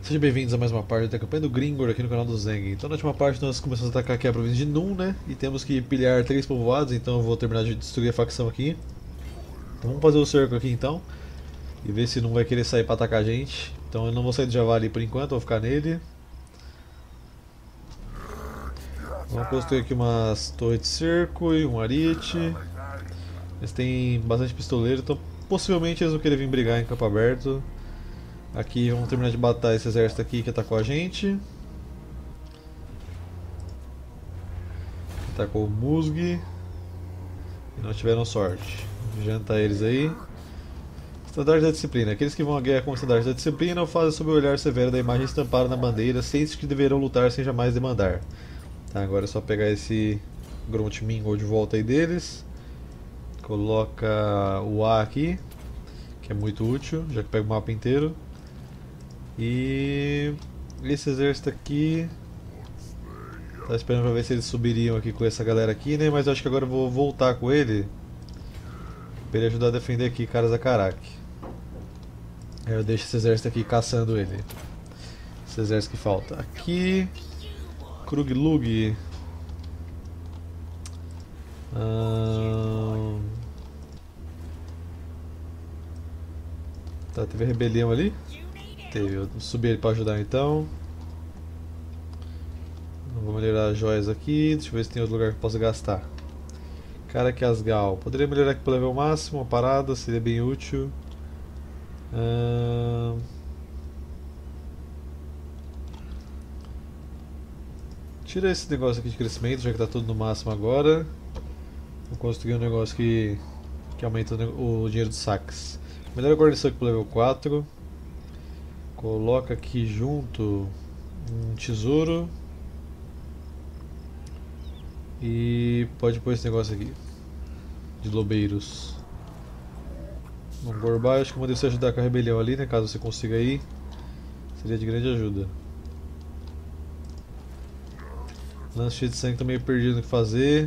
Sejam bem-vindos a mais uma parte da campanha do Gringor aqui no canal do Zeng. Então na última parte nós começamos a atacar aqui a província de Num, né? E temos que pilhar 3 povoados, então eu vou terminar de destruir a facção aqui. Então vamos fazer o cerco aqui então, e ver se não vai querer sair pra atacar a gente. Então eu não vou sair do Javali por enquanto, vou ficar nele. Vamos construir aqui umas torres de cerco e um arite. Eles têm bastante pistoleiro, então possivelmente eles vão querer vir brigar em campo aberto. Aqui vamos terminar de matar esse exército aqui que atacou a gente. Atacou o Musg. E não tiveram sorte. Janta eles aí. Estandarte da disciplina. Aqueles que vão à guerra com o estandarte da disciplina o fazem sob o olhar severo da imagem estampada na bandeira, cientes que deverão lutar sem jamais demandar. Tá, agora é só pegar esse Grunt Mingle de volta aí deles. Coloca o A aqui, que é muito útil, já que pega o mapa inteiro. E esse exército aqui, tá esperando pra ver se eles subiriam aqui com essa galera aqui, né? Mas eu acho que agora eu vou voltar com ele pra ele ajudar a defender aqui caras da Karak. Aí eu deixo esse exército aqui caçando ele. Esse exército que falta. Aqui, Kruglug. Tá, teve rebelião ali? Teve, eu subi ele pra ajudar então. Vou melhorar as joias aqui, deixa eu ver se tem outro lugar que eu possa gastar. Cara que Asgal, poderia melhorar aqui pro level máximo, uma parada, seria bem útil. Tira esse negócio aqui de crescimento, já que tá tudo no máximo agora. Vou construir um negócio que aumenta o dinheiro dos saques. Melhora a guarnição aqui pro level 4. Coloca aqui junto um tesouro. E pode pôr esse negócio aqui de lobeiros. Bom, Gorbal, acho que eu mandei você ajudar com a rebelião ali, né? Caso você consiga ir, seria de grande ajuda. Lance cheio de sangue, tô meio perdido no que fazer.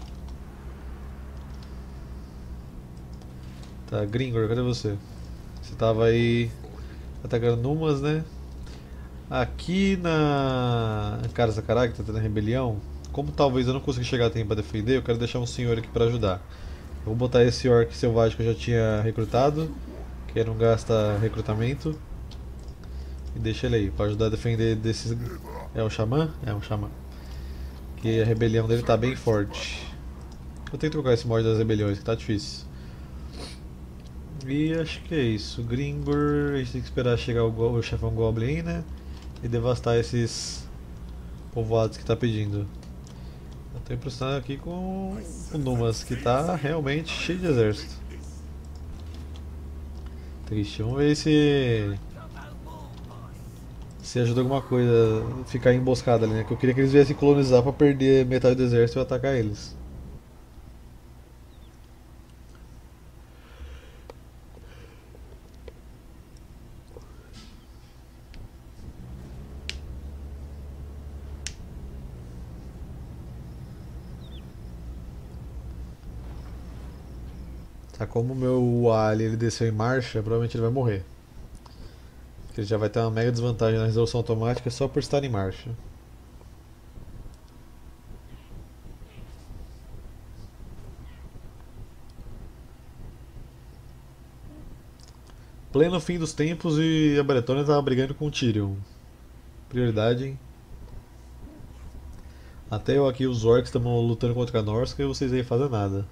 Tá, Gringor, cadê você? Você tava aí atacando Numas, né? Aqui na Cara Sakará, que tá tendo a rebelião, como talvez eu não consiga chegar a tempo pra defender, eu quero deixar um senhor aqui pra ajudar. Eu vou botar esse orc selvagem que eu já tinha recrutado, que não gasta recrutamento. E deixa ele aí, pra ajudar a defender desses... É o Xamã? É um Xamã. Que a rebelião dele tá bem forte. Eu tenho que trocar esse mod das rebeliões, que tá difícil. E acho que é isso. Gringor, a gente tem que esperar chegar o chefão Goblin aí, né? E devastar esses povoados que tá pedindo. Eu tô impressionado aqui com o Numas, que tá realmente cheio de exército. Triste. Vamos ver se ajuda alguma coisa a ficar emboscada ali, né? Que eu queria que eles viessem colonizar pra perder metade do exército e eu atacar eles. Tá, como o meu Ali ele desceu em marcha, provavelmente ele vai morrer. Porque ele já vai ter uma mega desvantagem na resolução automática só por estar em marcha. Pleno fim dos tempos e a Bretônia tava brigando com o Tyrion. Prioridade, hein? Até eu aqui, os orcs estamos lutando contra a Norska e vocês aí fazem nada.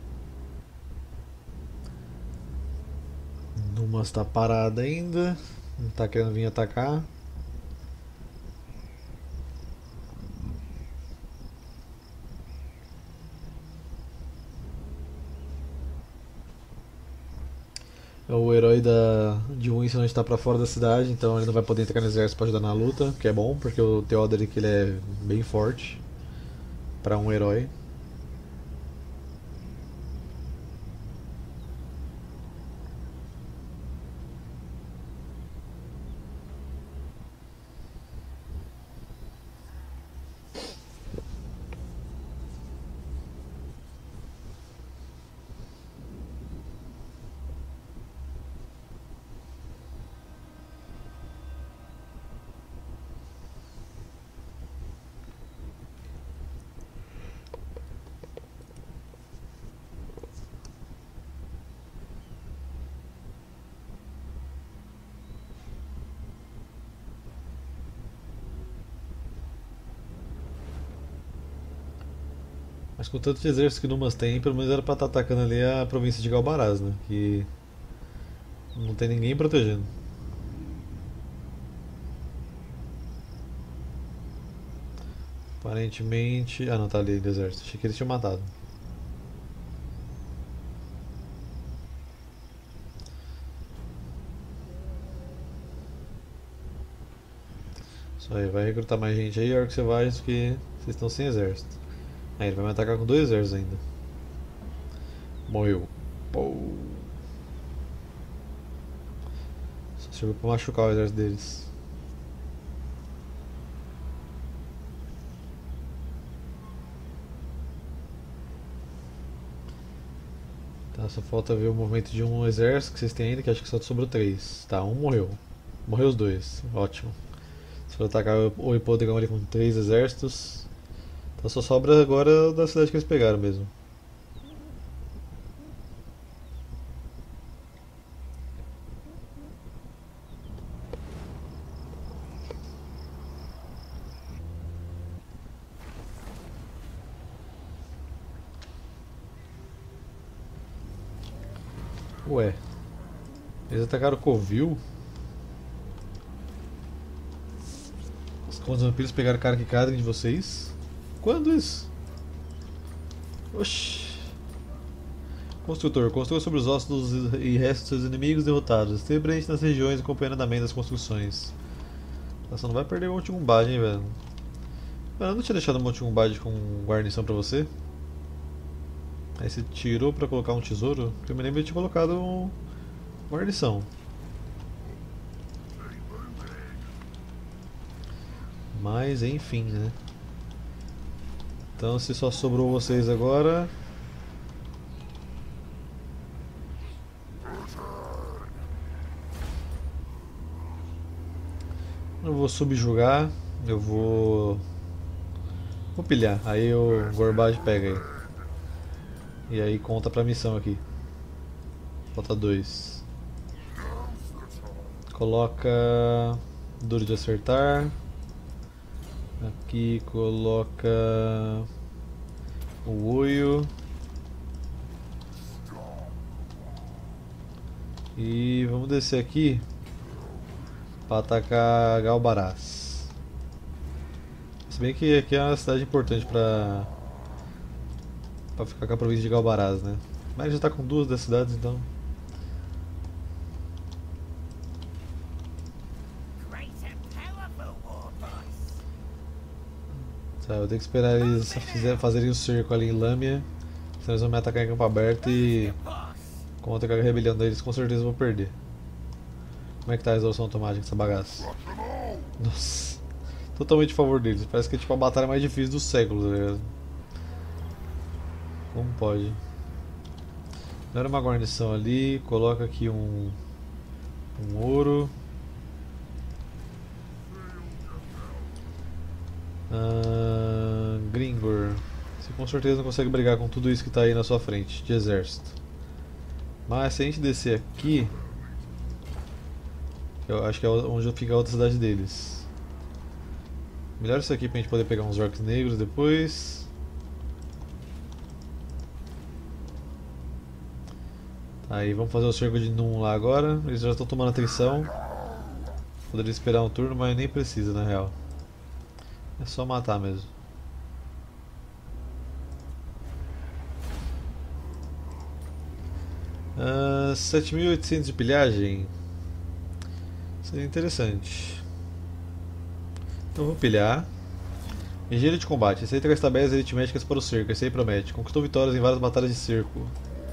Numas tá parada ainda. Não tá querendo vir atacar. O herói de Winston está pra fora da cidade, então ele não vai poder entrar no exército pra ajudar na luta, que é bom, porque o Theodoric ele é bem forte pra um herói. Mas com tanto de exército que Numas tem, pelo menos era pra estar atacando ali a província de Galbaraz, né? Que não tem ninguém protegendo. Aparentemente. Ah não, tá ali no exército. Achei que eles tinham matado. Isso aí, vai recrutar mais gente aí, orcs selvagens, porque vocês estão sem exército. Aí ele vai me atacar com 2 exércitos ainda. Morreu. Pou. Só serviu pra machucar o exército deles. Tá, só falta ver o movimento de um exército que vocês têm ainda, que acho que só sobrou 3. Tá, um morreu. Morreu os 2. Ótimo. Se for atacar o Hipódromo ali com 3 exércitos. Então só sobra agora da cidade que eles pegaram mesmo. Ué, eles atacaram Covil? Os vampiros pegaram Kark Kadrin de vocês? Quando isso? Oxi. Construtor, construa sobre os ossos e restos dos seus inimigos derrotados. Esteja presente nas regiões acompanhando a das construções. Nossa, não vai perder o Monte Gumbad, hein, velho. Mano, eu não tinha deixado o Monte Gumbad com guarnição pra você? Aí você tirou pra colocar um tesouro? Porque eu me lembro de ter colocado guarnição. Mas enfim, né? Então se só sobrou vocês agora. Eu vou subjugar, eu vou. Vou pilhar, aí o Gorbage pega aí. E aí conta pra missão aqui. Falta 2. Coloca. Duro de acertar. Aqui coloca. O Oio. E vamos descer aqui para atacar Galbaraz. Se bem que aqui é uma cidade importante para ficar com a província de Galbaraz, né? Mas já está com 2 das cidades, então. Tá, eu tenho que esperar eles fazerem o cerco ali em Lâmia, senão eles vão me atacar em campo aberto e como eu atacar a rebelião deles, com certeza eu vou perder. Como é que tá a resolução automática dessa bagaça? Nossa, totalmente a favor deles. Parece que é tipo a batalha mais difícil do século, tá ligado? Como pode? Era uma guarnição ali, coloca aqui um ouro. Gringor, você com certeza não consegue brigar com tudo isso que está aí na sua frente de exército. Mas se a gente descer aqui, eu acho que é onde fica a outra cidade deles. Melhor isso aqui pra gente poder pegar uns orcs negros depois. Aí vamos fazer o cerco de Num lá agora. Eles já estão tomando atenção. Poderia esperar um turno, mas nem precisa na real. É só matar mesmo. 7.800 de pilhagem. Seria interessante. Então vou pilhar. Engenheiro de combate. Esse aí traz tabelas aritméticas para o cerco. Esse aí promete. Conquistou vitórias em várias batalhas de cerco.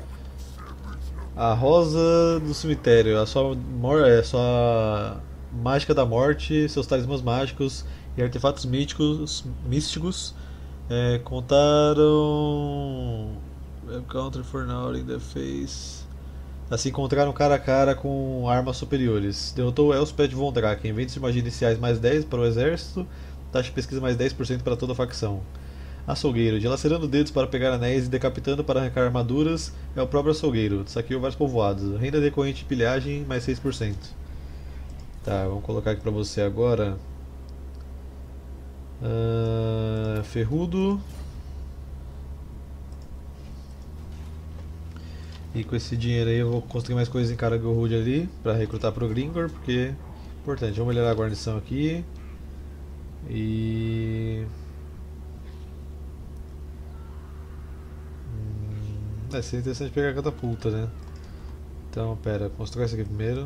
A Rosa do Cemitério. A sua mágica da morte, seus talismãs mágicos e artefatos místicos contaram. Counter for now in the face. Assim encontraram cara a cara com armas superiores. Derrotou Elspeth von Draken. Eventos de magia iniciais mais 10 para o exército. Taxa de pesquisa mais 10% para toda a facção. Açougueiro. Dilacerando dedos para pegar anéis e decapitando para arrancar armaduras. É o próprio açougueiro. Saqueou vários povoados. Renda decorrente de pilhagem mais 6%. Tá, vamos colocar aqui pra você agora. Ferrudo. E com esse dinheiro aí eu vou construir mais coisas em Karagorhud ali pra recrutar pro Gringor, porque é importante. Vamos melhorar a guarnição aqui. E. Seria interessante pegar a catapulta, né? Então, pera, construir essa aqui primeiro.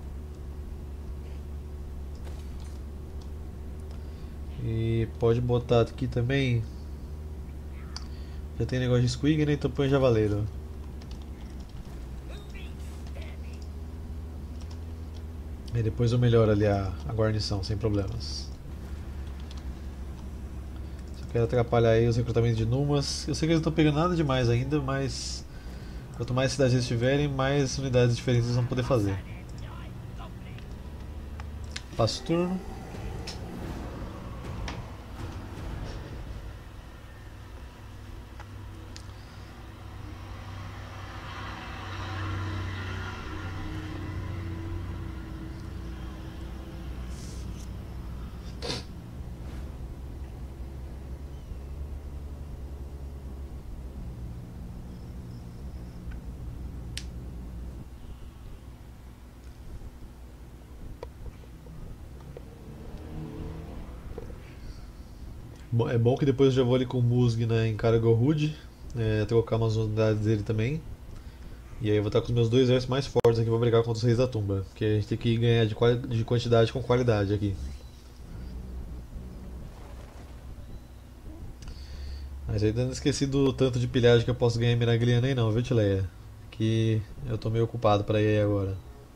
E pode botar aqui também. Já tem negócio de squig, né? Então põe javaleiro. E depois eu melhoro ali a guarnição, sem problemas. Só quero atrapalhar aí os recrutamentos de Numas. Eu sei que eles não estão pegando nada demais ainda, mas quanto mais cidades eles tiverem, mais unidades diferentes eles vão poder fazer. Passo o turno. É bom que depois eu já vou ali com o Musg, né, em Karagorhud, trocar umas unidades dele também. E aí eu vou estar com os meus dois exércitos mais fortes aqui pra brigar contra os Reis da Tumba. Porque a gente tem que ganhar de quantidade com qualidade aqui. Mas ainda não esqueci do tanto de pilhagem que eu posso ganhar em Miragliana aí não, viu, Tileia? Que eu tô meio ocupado pra ir aí agora.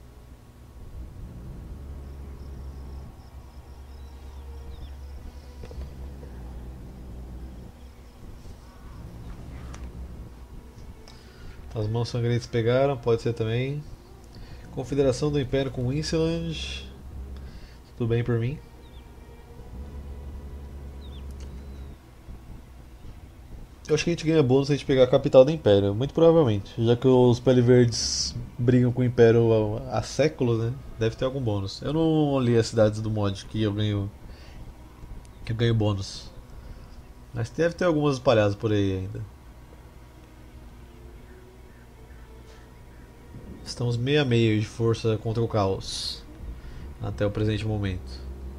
As mãos sangrentas pegaram, pode ser também. Confederação do Império com Winseland. Tudo bem por mim. Eu acho que a gente ganha bônus se a gente pegar a capital do Império, muito provavelmente. Já que os Pele Verdes brigam com o Império há séculos, né? Deve ter algum bônus. Eu não li as cidades do mod que eu ganho bônus. Mas deve ter algumas espalhadas por aí ainda. Estamos meio a meio de força contra o caos. Até o presente momento.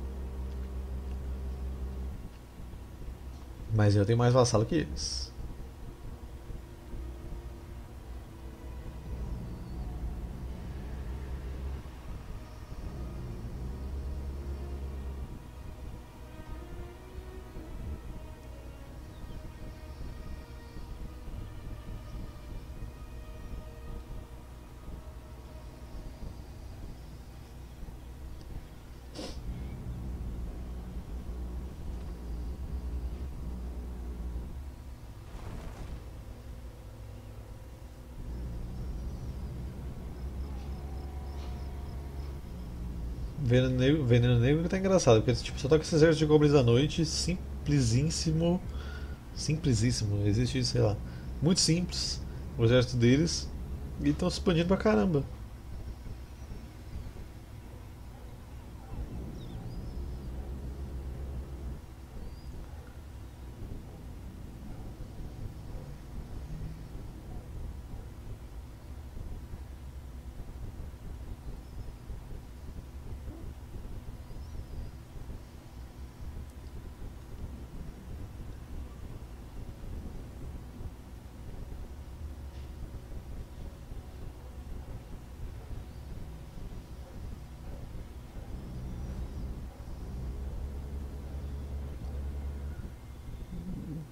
Mas eu tenho mais vassalo que eles. Veneno Negro que tá engraçado, porque tipo, só tá com esse exército de goblins à noite, simplesíssimo. Simplesíssimo, existe isso, sei lá. Muito simples, o exército deles, e estão se expandindo pra caramba.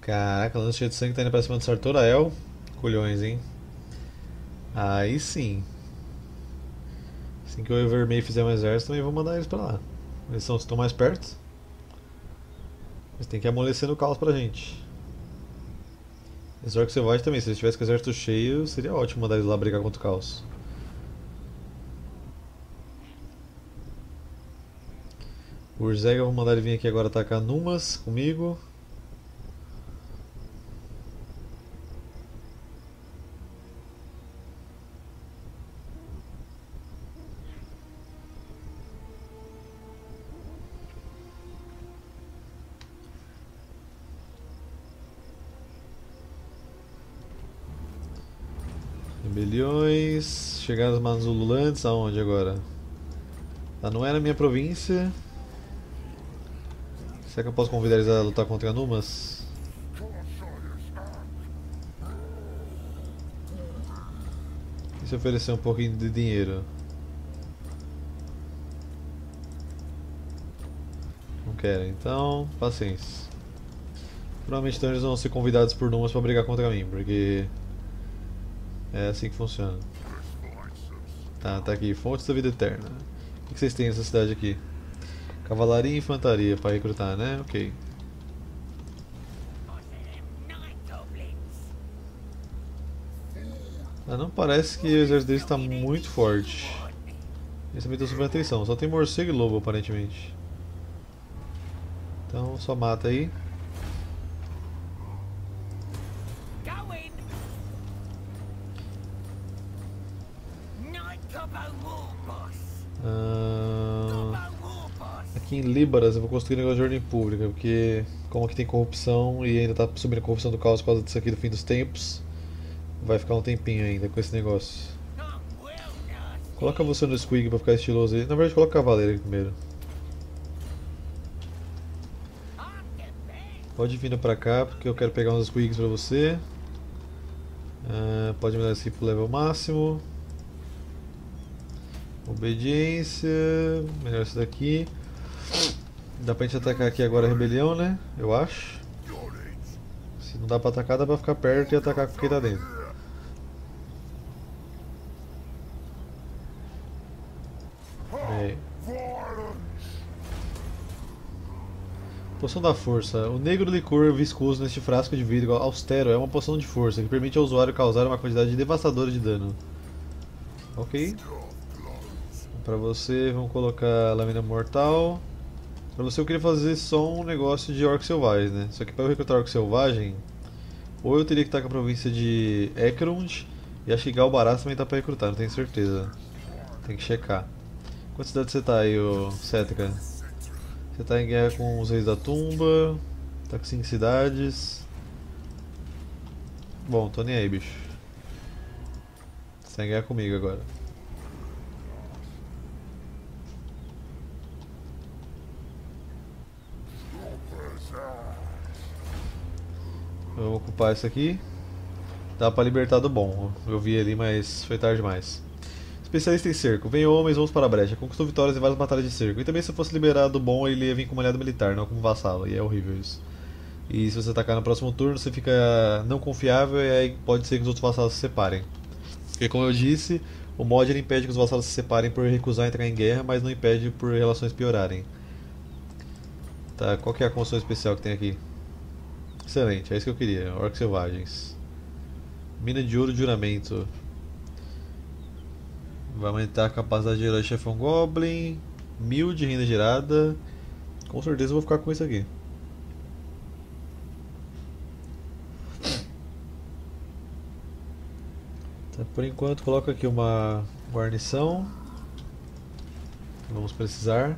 Caraca, lance cheio de sangue tá indo pra cima do Sartorael. Colhões, hein? Aí sim. Assim que o Evermeia fizer um exército, também vou mandar eles pra lá. Eles estão mais perto. Mas tem que amolecer no caos pra gente. Esse Orc Selvagem também, se eles tivessem com o exército cheio, seria ótimo mandar eles lá brigar contra o caos. O Urzega, eu vou mandar ele vir aqui agora atacar Numas comigo. Rebeliões. Chegaram os manos ululantes aonde agora? Tá, não é na minha província. Será que eu posso convidar eles a lutar contra Numas? E se oferecer um pouquinho de dinheiro? Não querem, então paciência. Provavelmente então eles vão ser convidados por Numas pra brigar contra mim, porque é assim que funciona. Tá aqui, Fontes da Vida Eterna. O que vocês têm nessa cidade aqui? Cavalaria e infantaria pra recrutar, né? Ok. Não parece que o exército deles está muito forte. Eles também estão sob atenção. Só tem morcego e lobo aparentemente. Então só mata aí. Aqui em Líbaras eu vou construir um negócio de ordem pública, porque como aqui tem corrupção e ainda está subindo a corrupção do caos por causa disso aqui do fim dos tempos, vai ficar um tempinho ainda com esse negócio. Coloca você no Squig pra ficar estiloso aí. Na verdade coloca o cavaleiro aqui primeiro. Pode vir pra cá porque eu quero pegar uns Squigs pra você. Pode me dar esse pro level máximo. Obediência. Melhor isso daqui. Dá pra gente atacar aqui agora a rebelião, né? Eu acho. Se não dá pra atacar, dá pra ficar perto e atacar com quem tá dentro. Aí. Poção da força. O negro licor viscoso neste frasco de vidro austero é uma poção de força que permite ao usuário causar uma quantidade devastadora de dano. Ok. Pra você, vamos colocar a lâmina mortal. Pra você eu queria fazer só um negócio de orc selvagem, né? Só que para eu recrutar orc selvagem, ou eu teria que estar com a província de Ekrond, e acho que Galbaraz também tá pra recrutar, não tenho certeza. Tem que checar. Quantas cidades você tá aí, ô Cética? Você tá em guerra com os reis da tumba, tá com 5 cidades. Bom, tô nem aí, bicho. Você tá em guerra comigo agora. Vamos ocupar isso aqui. Dá pra libertar do bom. Eu vi ali, mas foi tarde demais. Especialista em cerco. Venham homens, vamos para a brecha. Conquistou vitórias em várias batalhas de cerco. E também se fosse liberado do bom, ele ia vir como aliado militar, não como vassalo. E é horrível isso. E se você atacar no próximo turno, você fica não confiável e aí pode ser que os outros vassalos se separem. Porque como eu disse, o mod ele impede que os vassalos se separem por recusar entrar em guerra, mas não impede por relações piorarem. Tá, qual que é a construção especial que tem aqui? Excelente, é isso que eu queria. Orcs selvagens. Mina de ouro de juramento. Vai aumentar a capacidade de herói chefão Goblin. 1000 de renda gerada. Com certeza eu vou ficar com isso aqui. Tá, por enquanto coloco aqui uma guarnição. Vamos precisar.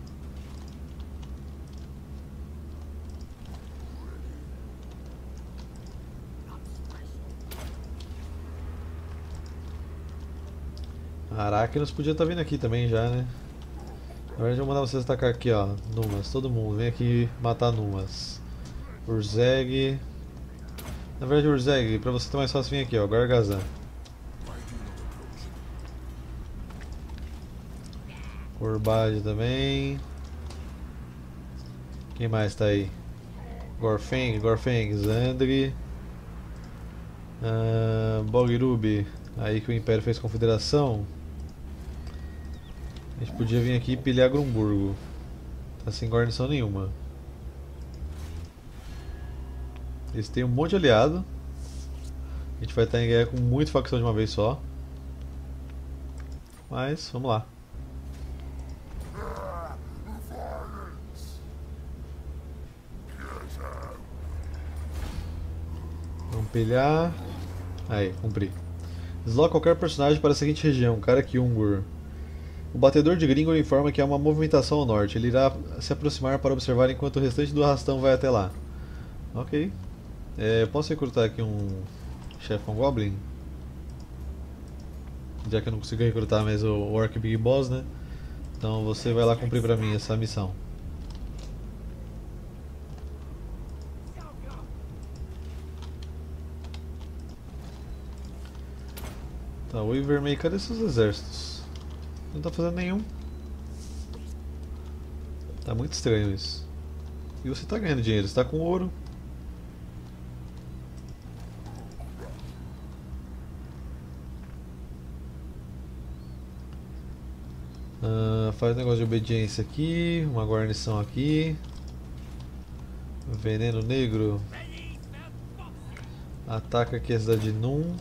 Arachnos podia estar vindo aqui também já, né? Na verdade eu vou mandar vocês atacar aqui, ó. Numas, todo mundo. Vem aqui matar Numas. Urzeg. Na verdade Urzeg, pra você ter mais fácil, vem aqui, ó. Gargazan. Corbade também. Quem mais tá aí? Gorfeng, Zandri, Bogrubi. Aí que o Império fez confederação. A gente podia vir aqui e pilhar Grumburgo. Tá sem guarnição nenhuma. Eles têm um monte de aliado. A gente vai estar em guerra com muita facção de uma vez só. Mas, vamos lá. Vamos pilhar. Aí, cumpri. Desloca qualquer personagem para a seguinte região, Karak-Ungur. O batedor de Gringor informa que há uma movimentação ao norte. Ele irá se aproximar para observar enquanto o restante do arrastão vai até lá. Ok. Posso recrutar aqui um chefão Goblin? Já que eu não consigo recrutar mais o Orc Big Boss, né? Então você vai lá cumprir pra mim essa missão. Tá, oi vermelho, cadê seus exércitos? Não tá fazendo nenhum. Tá muito estranho isso. E você tá ganhando dinheiro, você tá com ouro. Faz um negócio de obediência aqui, uma guarnição aqui. Veneno negro. Ataca aqui a cidade de Num.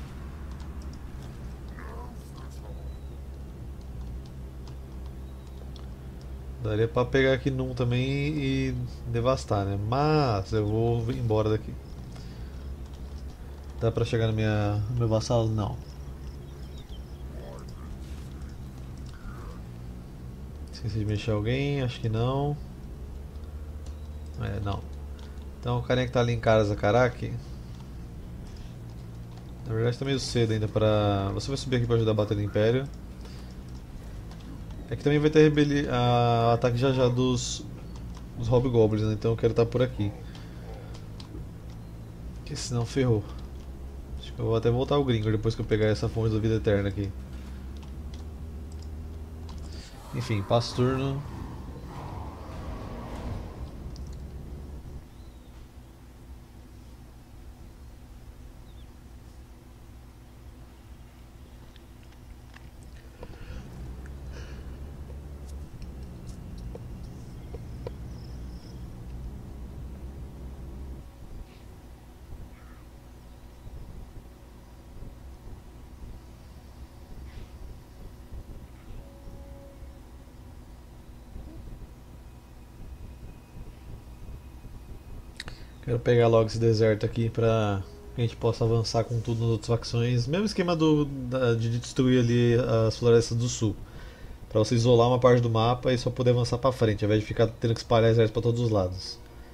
Daria pra pegar aqui Num também e devastar, né? Mas eu vou embora daqui. Dá pra chegar no meu vassalo? Não. Esqueci de mexer alguém? Acho que não. Não. Então o carinha que tá ali em Casa Karaki. Na verdade tá meio cedo ainda pra. Você vai subir aqui pra ajudar a bater no Império. É que também vai ter ataque já já dos Hobgoblins, né? Então eu quero estar por aqui. Porque senão ferrou. Acho que eu vou até voltar ao Gringor depois que eu pegar essa fonte da vida eterna aqui. Enfim, passo turno. Quero pegar logo esse deserto aqui pra que a gente possa avançar com tudo nas outras facções. Mesmo esquema de destruir ali as florestas do sul. Pra você isolar uma parte do mapa e só poder avançar pra frente, ao invés de ficar tendo que espalhar exércitos pra todos os lados.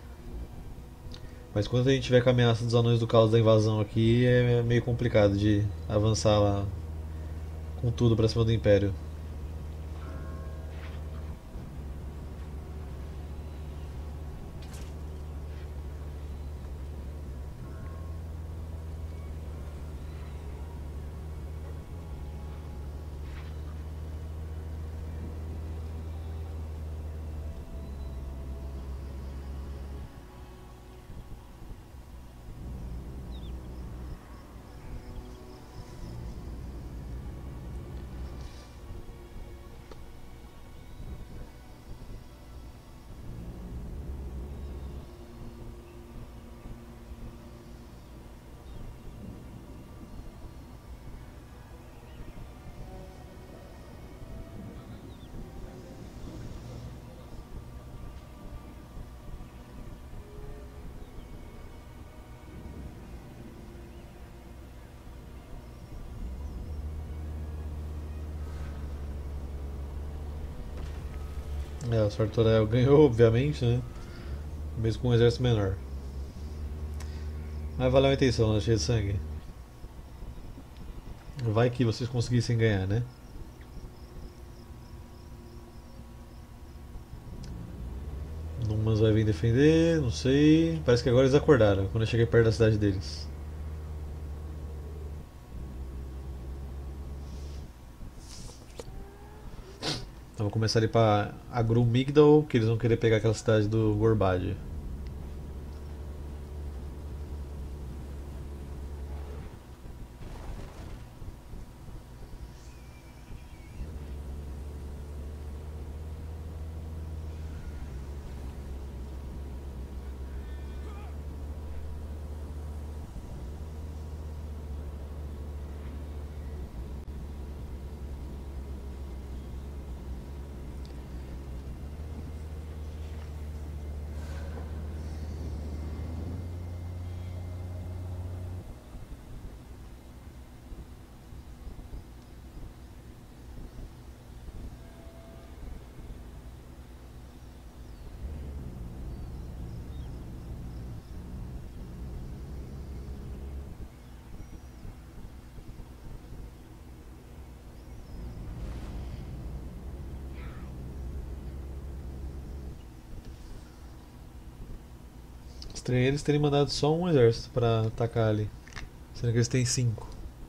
Mas quando a gente tiver com a ameaça dos anões do caos da invasão aqui, é meio complicado de avançar lá com tudo pra cima do Império. O Sartorel ganhou, obviamente, né? Mesmo com um exército menor. Mas valeu a intenção, né? Cheio de sangue. Vai que vocês conseguissem ganhar, né? Numas vai vir defender, não sei. Parece que agora eles acordaram, quando eu cheguei perto da cidade deles. Então vou começar ali pra Agrumigdal, que eles vão querer pegar aquela cidade do Gorbad. Estranho eles terem mandado só um exército pra atacar ali, sendo que eles têm 5.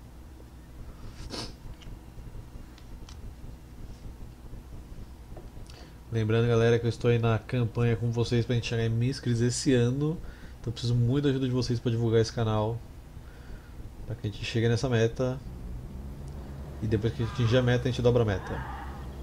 Lembrando, galera, que eu estou aí na campanha com vocês pra gente chegar em 1000 inscritos esse ano. Então eu preciso muito da ajuda de vocês pra divulgar esse canal, pra que a gente chegue nessa meta. E depois que a gente atingir a meta, a gente dobra a meta.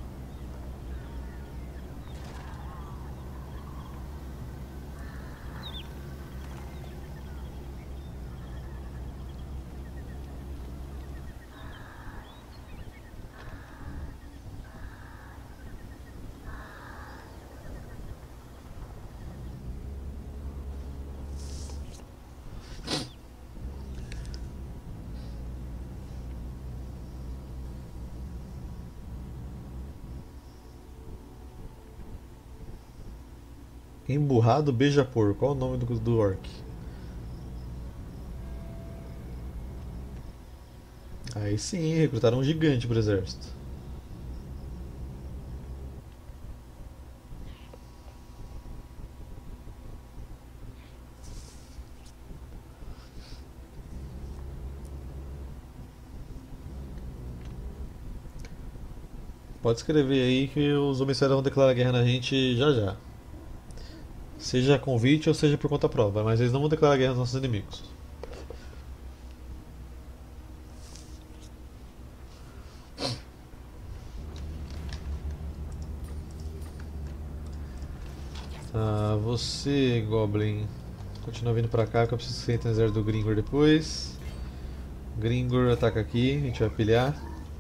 Emburrado beija-flor, qual o nome do orc? Aí sim, recrutaram um gigante pro exército. Pode escrever aí que os homicídios vão declarar guerra na gente já já. Seja a convite ou seja por conta própria, mas eles não vão declarar guerra aos nossos inimigos. Tá, você, Goblin, continua vindo pra cá que eu preciso que você entre no exército do Gringor depois. Gringor ataca aqui, a gente vai pilhar.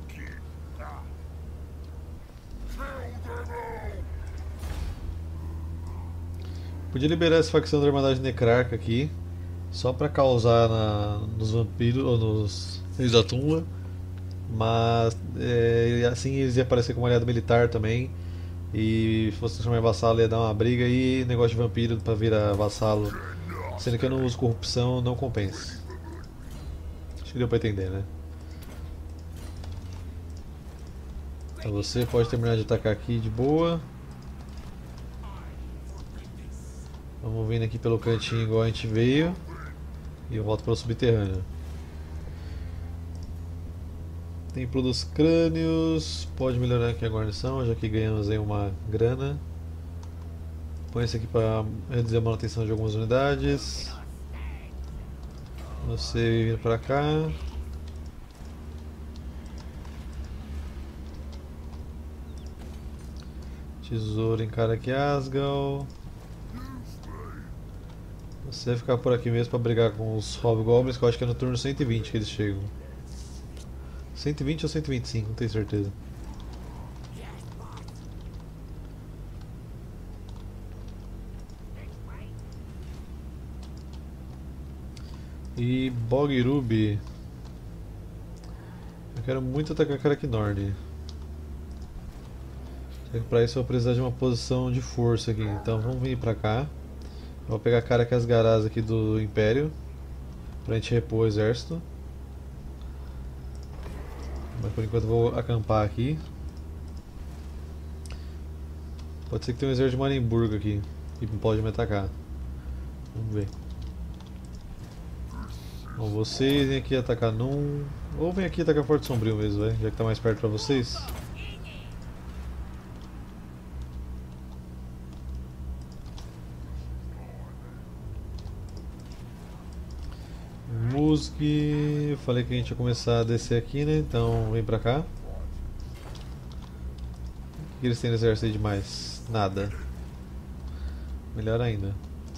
Podia liberar essa facção da Irmandade Necrarca aqui, só pra causar nos vampiros ou nos reis da tumba, mas assim eles iam aparecer como aliado militar também. E se fosse transformar em vassalo ia dar uma briga e negócio de vampiro pra virar vassalo, sendo que eu não uso corrupção, não compensa. Acho que deu pra entender, né? Então você pode terminar de atacar aqui de boa. Vamos vindo aqui pelo cantinho igual a gente veio. E eu volto para o subterrâneo. Templo dos Crânios. Pode melhorar aqui a guarnição, já que ganhamos aí uma grana. Põe esse aqui para reduzir a manutenção de algumas unidades. Você vindo para cá. Tesouro em Karakiasgal. Você vai ficar por aqui mesmo pra brigar com os Hobgoblins, que eu acho que é no turno 120 que eles chegam. 120 ou 125, não tenho certeza. E Bogrubi. Eu quero muito atacar Karaknorn. Só que pra isso eu vou precisar de uma posição de força aqui, então vamos vir pra cá. Eu vou pegar a cara com as garás aqui do Império pra gente repor o exército. Mas por enquanto eu vou acampar aqui. Pode ser que tenha um exército de Marienburgo aqui e pode me atacar. Vamos ver. Bom, vocês vêm aqui atacar num. Ou vem aqui atacar Forte Sombrio mesmo, já que tá mais perto pra vocês. Musg, eu falei que a gente ia começar a descer aqui, né? Então vem pra cá. O que eles têm no exército aí demais? Nada. Melhor ainda.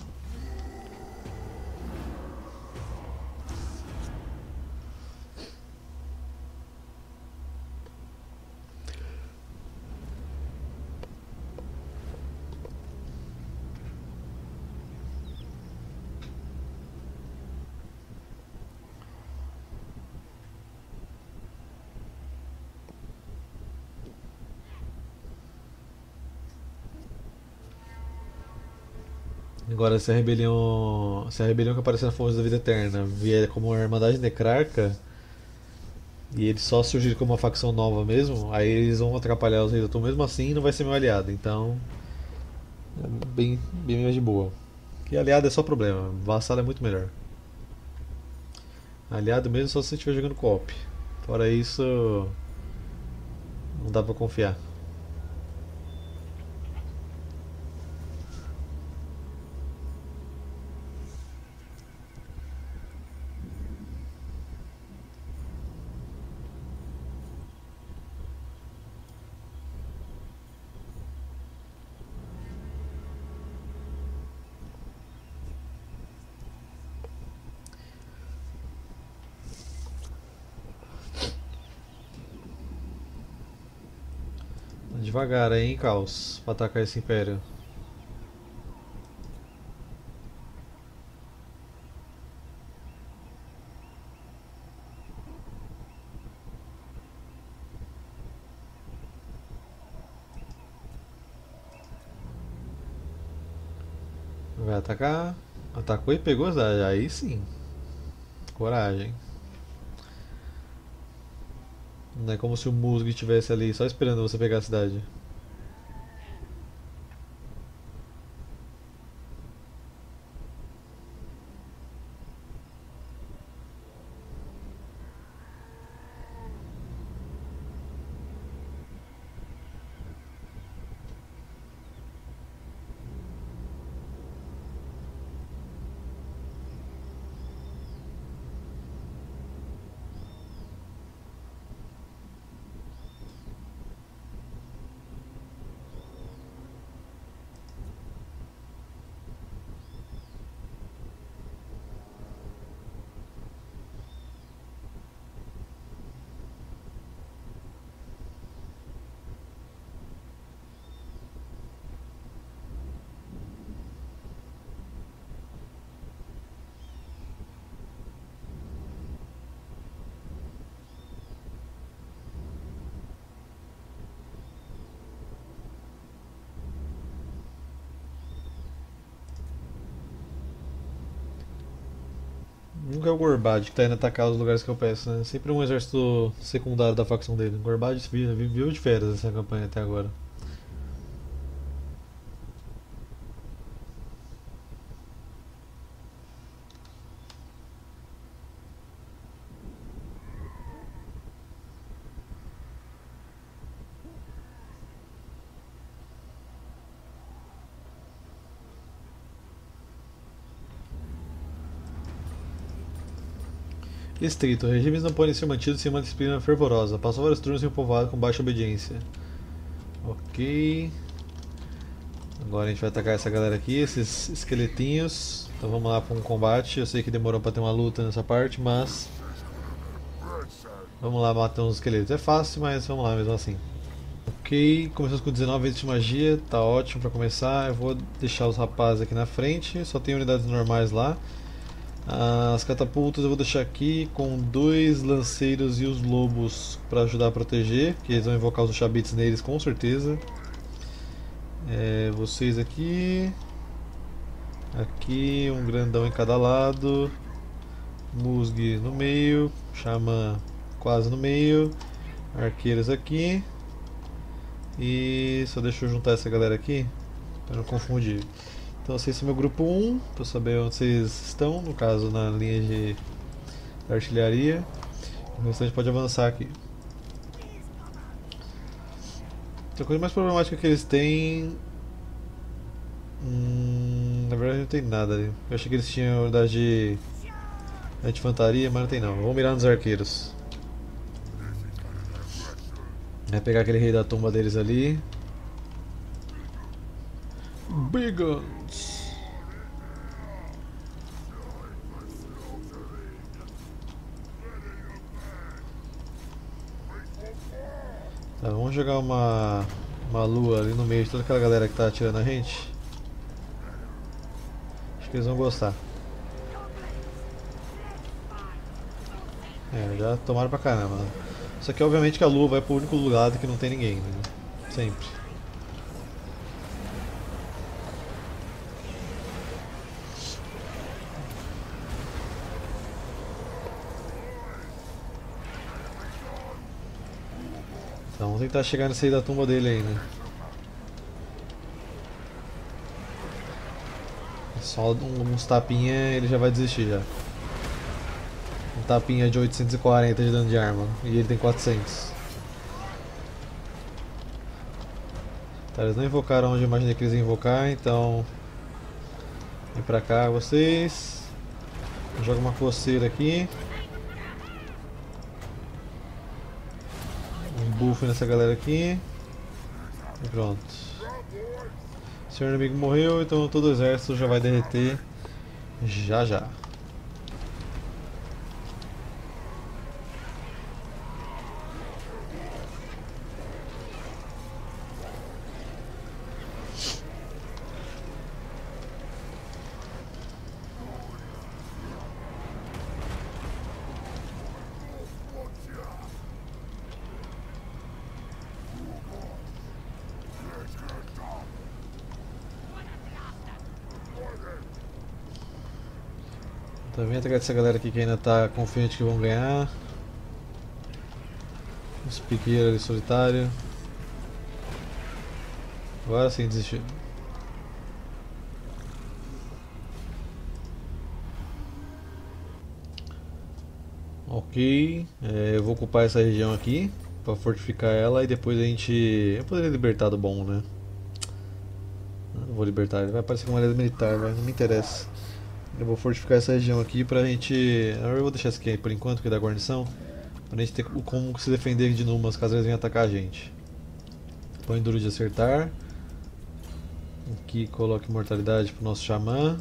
Agora, se a rebelião que apareceu na Força da Vida Eterna vier como uma Irmandade Necrarca e eles só surgirem como uma facção nova mesmo, aí eles vão atrapalhar os Reis da Tumba mesmo assim e não vai ser meu aliado, então é bem mais de boa. Que aliado é só problema, vassalo é muito melhor. Aliado mesmo só se você estiver jogando co-op. Fora isso, não dá pra confiar. Devagar aí, hein, Caos, pra atacar esse império. Vai atacar. Atacou e pegou a cidade. Aí sim. Coragem. Não é como se o musgo estivesse ali só esperando você pegar a cidade. Nunca é o Gorbad que tá indo atacar os lugares que eu peço, né? Sempre um exército secundário da facção dele. O Gorbad viveu de férias essa campanha até agora. Distrito. Regimes não podem ser mantidos sem uma disciplina fervorosa. Passou vários turnos em um povoado com baixa obediência. Ok. Agora a gente vai atacar essa galera aqui, esses esqueletinhos. Então vamos lá para um combate. Eu sei que demorou para ter uma luta nessa parte, mas vamos lá matar uns esqueletos. É fácil, mas vamos lá mesmo assim. Ok, começamos com 19 vezes de magia, tá ótimo para começar. Eu vou deixar os rapazes aqui na frente, só tem unidades normais lá. As catapultas eu vou deixar aqui com dois lanceiros e os lobos para ajudar a proteger, que eles vão invocar os Shabits neles com certeza. Vocês aqui, aqui um grandão em cada lado, musgue no meio, xamã quase no meio, arqueiros aqui e só deixa eu juntar essa galera aqui para não confundir. Então vocês são meu grupo 1, para saber onde vocês estão, no caso na linha de artilharia. O restante pode avançar aqui. A coisa mais problemática que eles têm. Na verdade não tem nada ali. Eu achei que eles tinham unidade de infantaria, mas não tem não. Vamos mirar nos arqueiros. Vai pegar aquele rei da tumba deles ali. Brigands! Tá, vamos jogar uma lua ali no meio de toda aquela galera que tá atirando a gente. Acho que eles vão gostar. Já tomaram pra caramba. Só que obviamente que a lua vai pro único lado que não tem ninguém, né? Sempre. Então vamos tentar chegar nessa aí da tumba dele ainda. Só uns tapinha ele já vai desistir já. Um tapinha de 840 de dano de arma e ele tem 400. Tá, eles não invocaram onde eu imaginei que eles iam invocar, então... Vem pra cá vocês. Joga uma coceira aqui. Um buff nessa galera aqui. E pronto. Seu inimigo morreu, então todo o exército já vai derreter já já. Também atacar essa galera aqui que ainda tá confiante que vão ganhar. Os piqueiros ali solitário. Agora sim desistiu. Ok, eu vou ocupar essa região aqui para fortificar ela e depois a gente... Eu poderia libertar do bom, né? Não vou libertar, ele vai aparecer como aliado militar, não me interessa. Eu vou fortificar essa região aqui pra gente... Eu vou deixar isso aqui por enquanto, que é da guarnição. Pra gente ter como se defender de Numas caso eles venham atacar a gente. Põe duro de acertar. Aqui coloque mortalidade pro nosso xamã.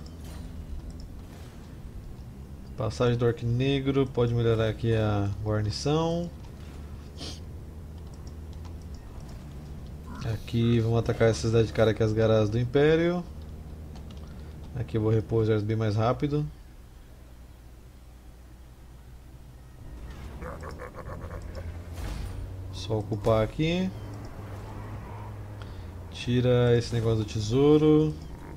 Passagem do Orc Negro, pode melhorar aqui a guarnição. Aqui vamos atacar essa cidade de cara que é as Garas do Império. Aqui eu vou repor o exército bem mais rápido. Só ocupar aqui. Tira esse negócio do tesouro.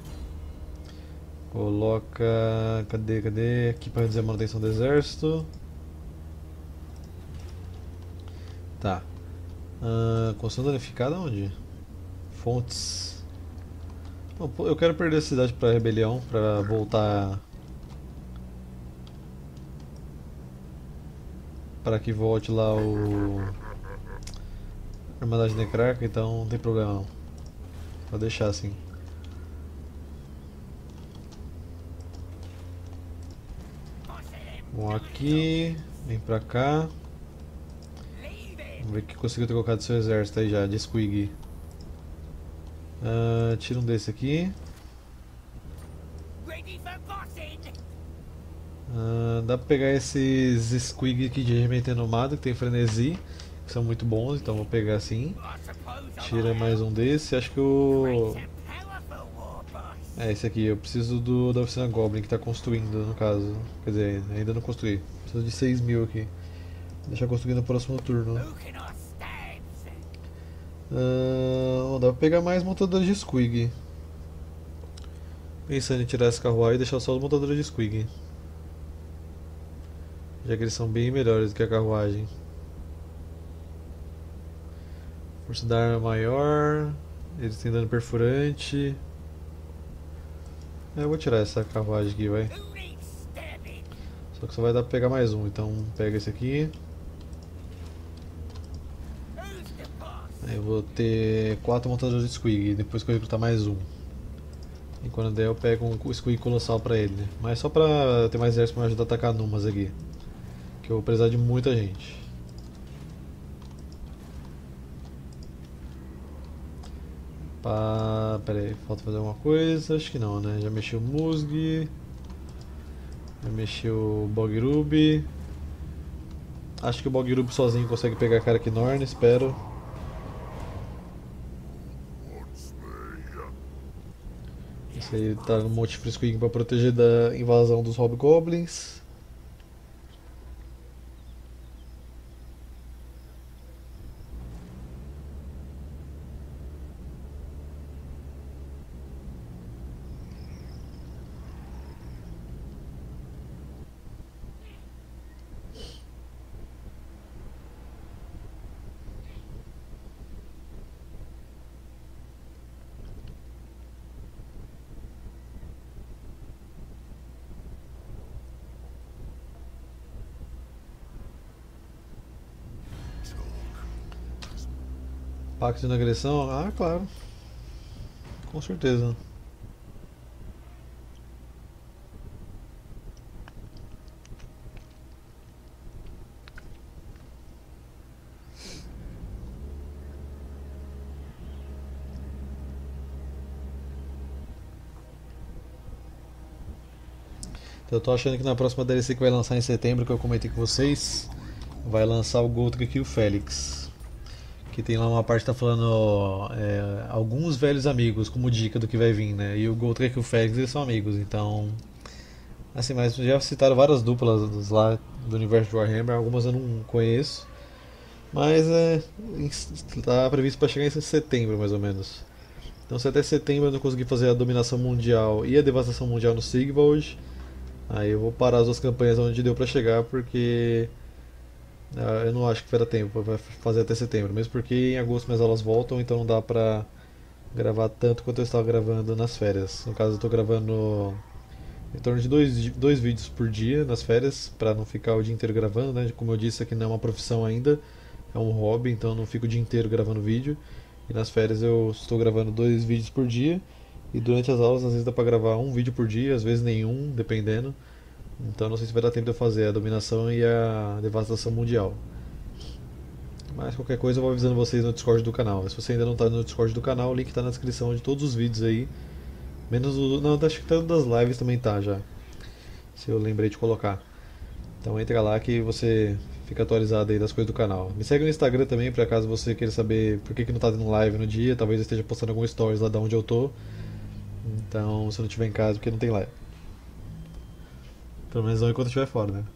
Coloca... Cadê? Aqui para reduzir a manutenção do exército. Tá. Construção danificada onde? Fontes. Bom, eu quero perder a cidade para rebelião, para voltar... Para que volte lá o... Irmandade Necrarca, então não tem problema não. Vou deixar assim. Bom, aqui, vem pra cá. Vamos ver o que conseguiu ter colocado seu exército aí já, de Squig. Tira um desse aqui. Dá pra pegar esses Squig aqui de regimento renomado, que tem frenesi, que são muito bons, então vou pegar assim. Tira mais um desse, acho que o... esse aqui, eu preciso da oficina Goblin que está construindo no caso. Quer dizer, ainda não construí. Preciso de 6.000 aqui. Vou deixar construir no próximo turno. Dá pra pegar mais montadores de Squig. Pensando em tirar essa carruagem e deixar só os montadores de Squig. Já que eles são bem melhores do que a carruagem. Força da arma maior. Eles têm dano perfurante. Eu vou tirar essa carruagem aqui, vai. Só que só vai dar pra pegar mais um, então pega esse aqui. Aí eu vou ter 4 montadores de Squig, depois que eu recrutar mais um. E quando der eu pego um Squig colossal pra ele, né? Mas só pra ter mais exército pra me ajudar a atacar Numas aqui. Que eu vou precisar de muita gente. Pera aí, falta fazer alguma coisa? Acho que não, né? Já mexi o Musg. Já mexi o Bogrub. Acho que o Bogrub sozinho consegue pegar a cara aqui Norn, espero. Esse aí tá no Monte Frisquig pra proteger da invasão dos Hobgoblins. Pacto de não agressão? Ah, claro, com certeza. Então, eu tô achando que na próxima DLC que vai lançar em setembro, que eu comentei com vocês, vai lançar o Goldrick e o Félix. Que tem lá uma parte que tá falando ó, alguns velhos amigos, como dica do que vai vir, né? E o Goldrick e o Félix eles são amigos, então. Assim, mas já citaram várias duplas lá do universo de Warhammer, algumas eu não conheço. Mas tá previsto para chegar em setembro, mais ou menos. Então, se até setembro eu não conseguir fazer a dominação mundial e a devastação mundial no Sigvald, aí eu vou parar as duas campanhas onde deu para chegar, porque eu não acho que vai dar tempo para fazer até setembro. Mesmo porque em agosto minhas aulas voltam, então não dá pra gravar tanto quanto eu estava gravando nas férias. No caso, eu tô gravando em torno de dois vídeos por dia nas férias, para não ficar o dia inteiro gravando, né? Como eu disse, aqui não é uma profissão ainda, é um hobby, então eu não fico o dia inteiro gravando vídeo. E nas férias eu estou gravando dois vídeos por dia. E durante as aulas, às vezes dá pra gravar um vídeo por dia, às vezes nenhum, dependendo. Então não sei se vai dar tempo de eu fazer a dominação e a devastação mundial. Mas qualquer coisa eu vou avisando vocês no Discord do canal. Se você ainda não está no Discord do canal, o link está na descrição de todos os vídeos aí. Menos o. Não, acho que das lives também tá já. Se eu lembrei de colocar. Então entra lá que você fica atualizado aí das coisas do canal. Me segue no Instagram também, por acaso você queira saber por que não tá tendo live no dia. Talvez eu esteja postando algum stories lá de onde eu tô. Então, se eu não estiver em casa, porque não tem live. Pelo menos não enquanto eu estiver fora, né?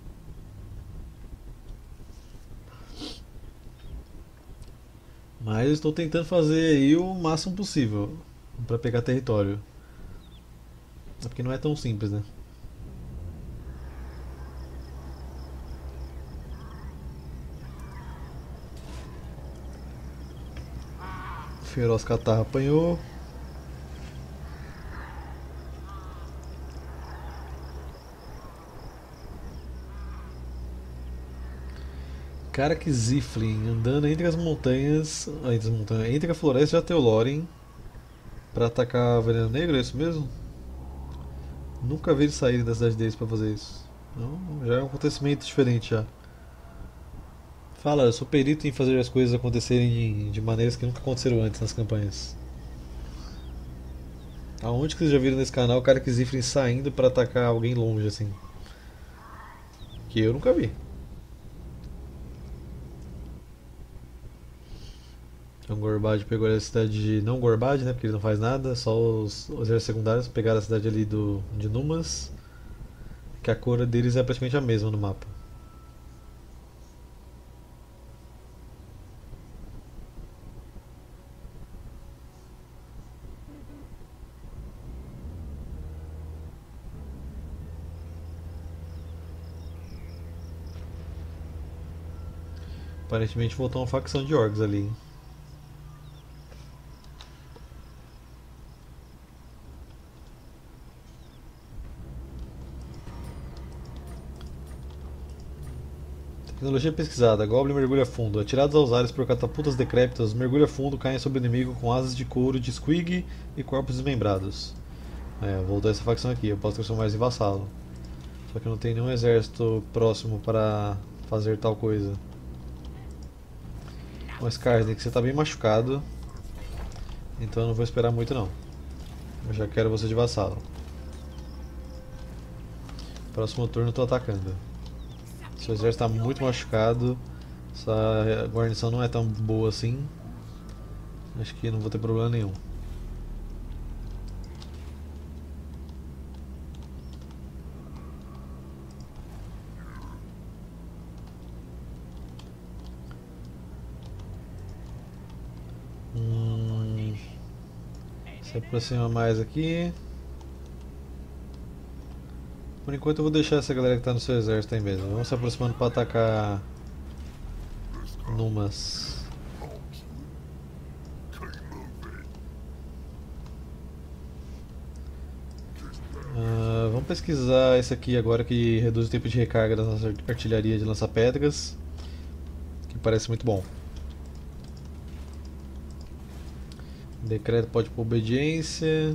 Mas eu estou tentando fazer aí o máximo possível para pegar território. É porque não é tão simples, né? Feroz Catarro apanhou. Cara que Ziflin andando entre as montanhas. Entre a floresta e a Teolorin pra atacar Veneno Negro, é isso mesmo? Nunca vi eles saírem da cidade deles pra fazer isso. Não, já é um acontecimento diferente já. Fala, eu sou perito em fazer as coisas acontecerem de maneiras que nunca aconteceram antes nas campanhas. Aonde que vocês já viram nesse canal o cara que Ziflin saindo pra atacar alguém longe assim? Que eu nunca vi. Então Gorbad pegou a cidade de. Não Gorbad, né? Porque ele não faz nada, só os exércitos secundários pegaram a cidade ali de Numas, que a cor deles é praticamente a mesma no mapa. Aparentemente voltou uma facção de orcs ali, hein? Tecnologia pesquisada. Goblin mergulha fundo. Atirados aos ares por catapultas decrépitas, mergulha fundo, caem sobre o inimigo com asas de couro de squig e corpos desmembrados. Voltou essa facção aqui. Eu posso transformar eles em vassalo. Só que eu não tenho nenhum exército próximo para fazer tal coisa. O Skarsnik, você está bem machucado, então eu não vou esperar muito não. Eu já quero você de vassalo. Próximo turno eu tô atacando. Seu exército está muito machucado. Essa guarnição não é tão boa assim. Acho que não vou ter problema nenhum. Se aproxima mais aqui. Por enquanto eu vou deixar essa galera que tá no seu exército aí mesmo. Vamos se aproximando para atacar Numas. Vamos pesquisar esse aqui agora que reduz o tempo de recarga da nossa artilharia de lança-pedras, que parece muito bom. Decreto pode por obediência.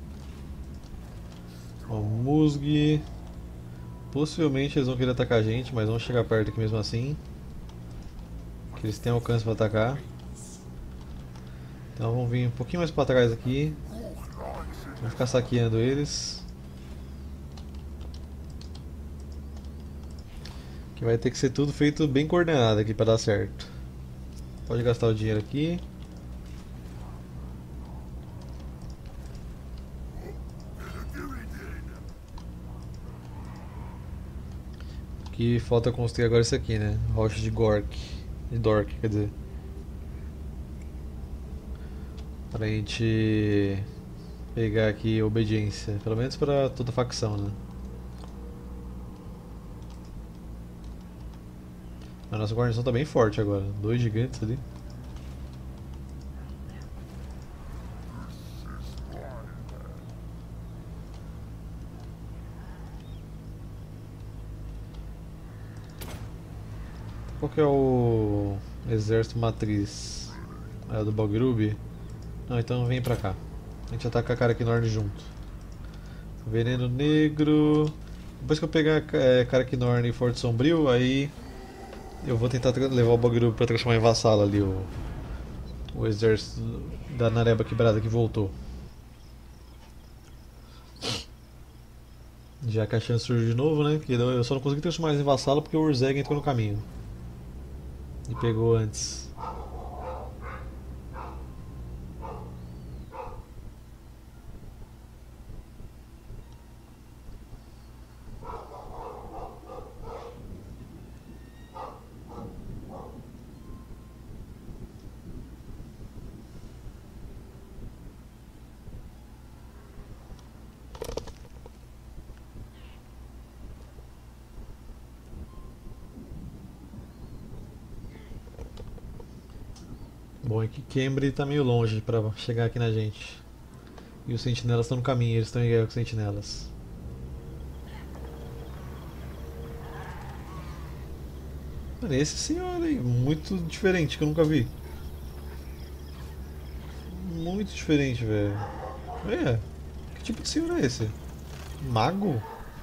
Ó, musgue. Possivelmente eles vão querer atacar a gente, mas vamos chegar perto aqui mesmo assim. Que eles têm alcance para atacar. Então vamos vir um pouquinho mais para trás aqui. Vamos ficar saqueando eles. Que vai ter que ser tudo feito bem coordenado aqui para dar certo. Pode gastar o dinheiro aqui. O que falta construir agora é isso aqui, né? Rocha de Gork. De Dork, quer dizer. Pra gente pegar aqui obediência. Pelo menos para toda a facção, né? A nossa guarnição tá bem forte agora. Dois gigantes ali. Qual que é o exército matriz? É o do Balgrube? Não, então vem pra cá. A gente ataca a Karaknorn junto. Veneno Negro. Depois que eu pegar Karaknorn e Forte Sombrio, aí eu vou tentar levar o Balgrube pra transformar em vassalo ali o exército da Nareba Quebrada que voltou. Já que a chance surgiu de novo, né? Que eu só não consegui transformar eles em vassalo porque o Urzeg entrou no caminho. E pegou antes. Bom, é que Cambridge tá meio longe pra chegar aqui na gente. E os sentinelas estão no caminho, eles estão em guerra com os sentinelas. Mano, esse senhor aí, muito diferente, que eu nunca vi. Muito diferente, velho. É, que tipo de senhor é esse? Mago?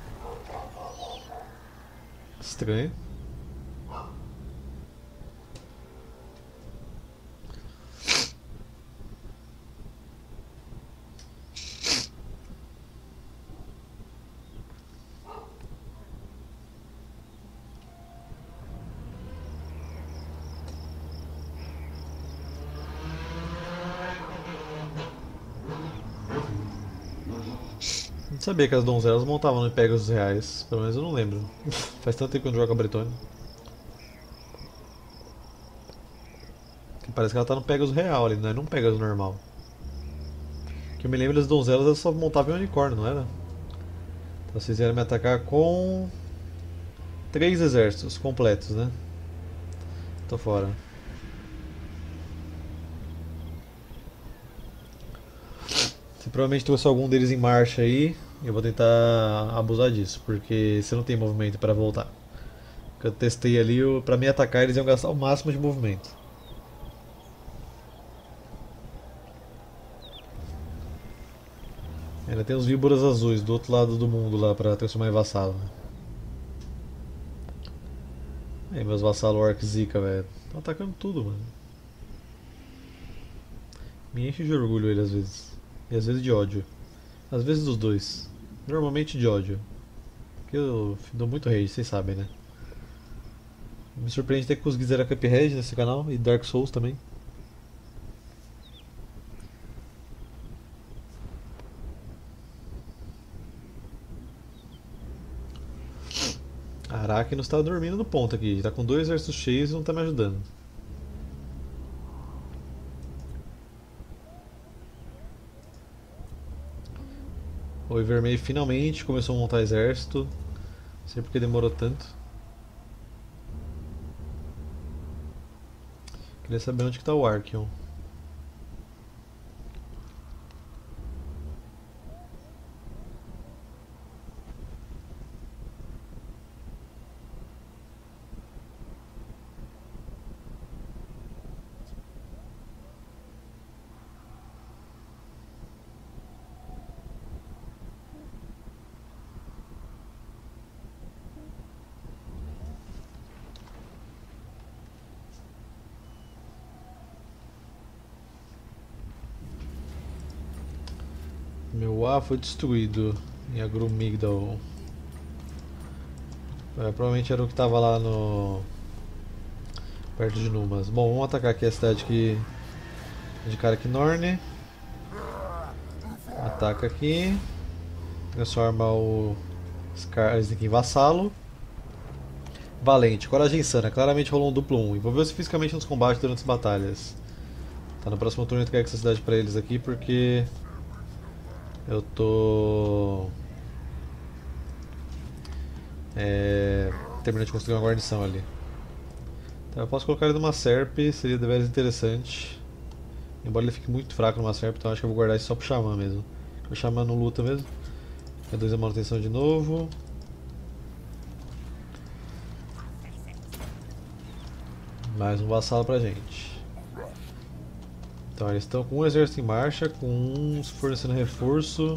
Estranho. Não sabia que as donzelas montavam em Pegasus reais. Pelo menos eu não lembro. Faz tanto tempo que eu não jogo a Bretônia. Que parece que ela tá no Pegasus real ali, não é num Pegasus normal. Que eu me lembro das donzelas, elas só montavam em unicórnio, não era? Então vocês vieram me atacar com 3 exércitos completos, né? Tô fora. Se provavelmente trouxe algum deles em marcha aí, eu vou tentar abusar disso, porque você não tem movimento para voltar. Eu testei ali, pra me atacar eles iam gastar o máximo de movimento. Ainda tem os víboras azuis do outro lado do mundo lá pra transformar em vassalo. Né? Aí meus vassalos Orc Zika, velho. Estão atacando tudo, mano. Me enche de orgulho ele às vezes. E às vezes de ódio. Às vezes dos dois. Normalmente de ódio. Porque eu dou muito rage, vocês sabem, né? Me surpreende ter conseguido zerar Cuphead nesse canal e Dark Souls também. Arachnos está dormindo no ponto aqui. Tá com 2 exércitos cheios e não tá me ajudando. O Ivermeio finalmente começou a montar exército. Não sei porque demorou tanto. Queria saber onde que tá o Archeon. Meu A foi destruído em Agrumigdal. Provavelmente era o que tava lá no. Perto de Numas. Bom, vamos atacar aqui a cidade aqui de Karaknorn. Ataca aqui. Transforma o Skarsnik em vassalo. Valente, coragem insana, claramente rolou um duplo 1. Envolveu-se fisicamente nos combates durante as batalhas. Tá, no próximo turno eu entrego essa cidade pra eles aqui porque eu tô terminando de construir uma guarnição ali. Tá, eu posso colocar ele numa Serp, seria deveras interessante. Embora ele fique muito fraco numa Serp, então acho que eu vou guardar isso só pro Xamã mesmo. O Xamã não luta mesmo. Reduz a manutenção de novo. Mais um vassalo pra gente. Então eles estão com um exército em marcha, com uns fornecendo reforço.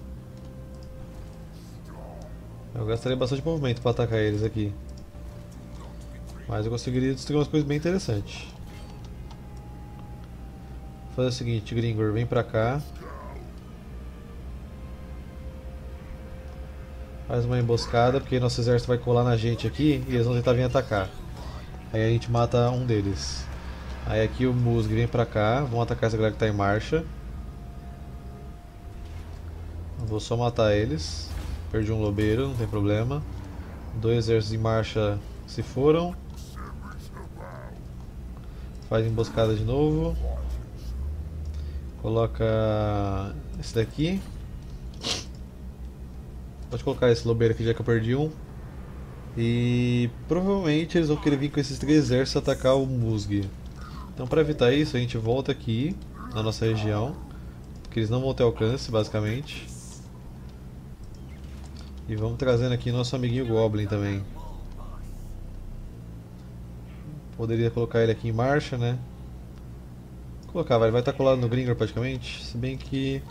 Eu gastaria bastante movimento para atacar eles aqui. Mas eu conseguiria destruir umas coisas bem interessantes. Vou fazer o seguinte, Gringor, vem pra cá. Faz uma emboscada, porque nosso exército vai colar na gente aqui e eles vão tentar vir atacar. Aí a gente mata um deles. Aí aqui o Musg vem pra cá, vamos atacar essa galera que tá em marcha. Eu vou só matar eles. Perdi um lobeiro, não tem problema. Dois exércitos em marcha se foram. Faz emboscada de novo. Coloca esse daqui. Pode colocar esse lobeiro aqui já que eu perdi um. E provavelmente eles vão querer vir com esses três exércitos atacar o Musg. Então para evitar isso a gente volta aqui na nossa região. Porque eles não vão ter alcance basicamente. E vamos trazendo aqui nosso amiguinho Goblin também. Poderia colocar ele aqui em marcha, né? Vou colocar, vai estar colado no Gringor praticamente. Se bem que...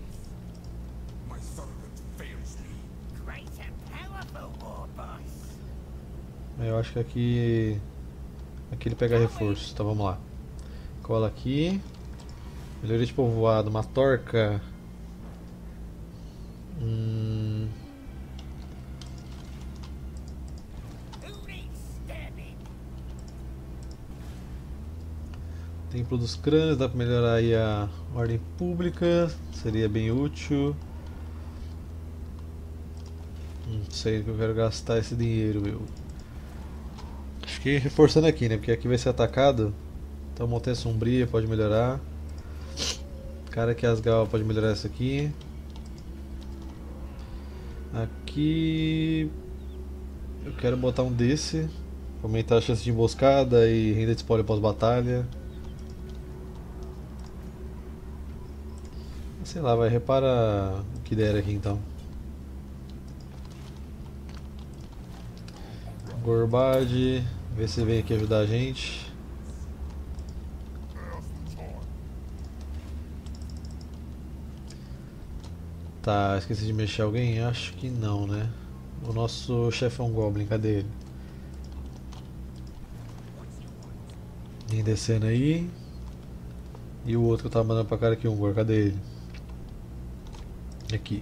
eu acho que aqui ele pega reforço, então vamos lá. Cola aqui. Melhoria de povoado, uma torca. Templo dos Crânios, dá pra melhorar aí a ordem pública, seria bem útil. Não sei que eu quero gastar esse dinheiro, meu. Acho que reforçando aqui, né? Porque aqui vai ser atacado. Então Montanha Sombria pode melhorar. Cara que Asgal pode melhorar essa aqui. Aqui eu quero botar um desse. Aumentar a chance de emboscada e renda de spoiler pós-batalha. Sei lá, vai, repara o que der aqui então. Gorbad, vê se vem aqui ajudar a gente. Tá, esqueci de mexer alguém? Acho que não, né? O nosso chefão Goblin, cadê ele? Vem descendo aí. E o outro que eu tava mandando pra cara aqui, Ungor, cadê ele? Aqui.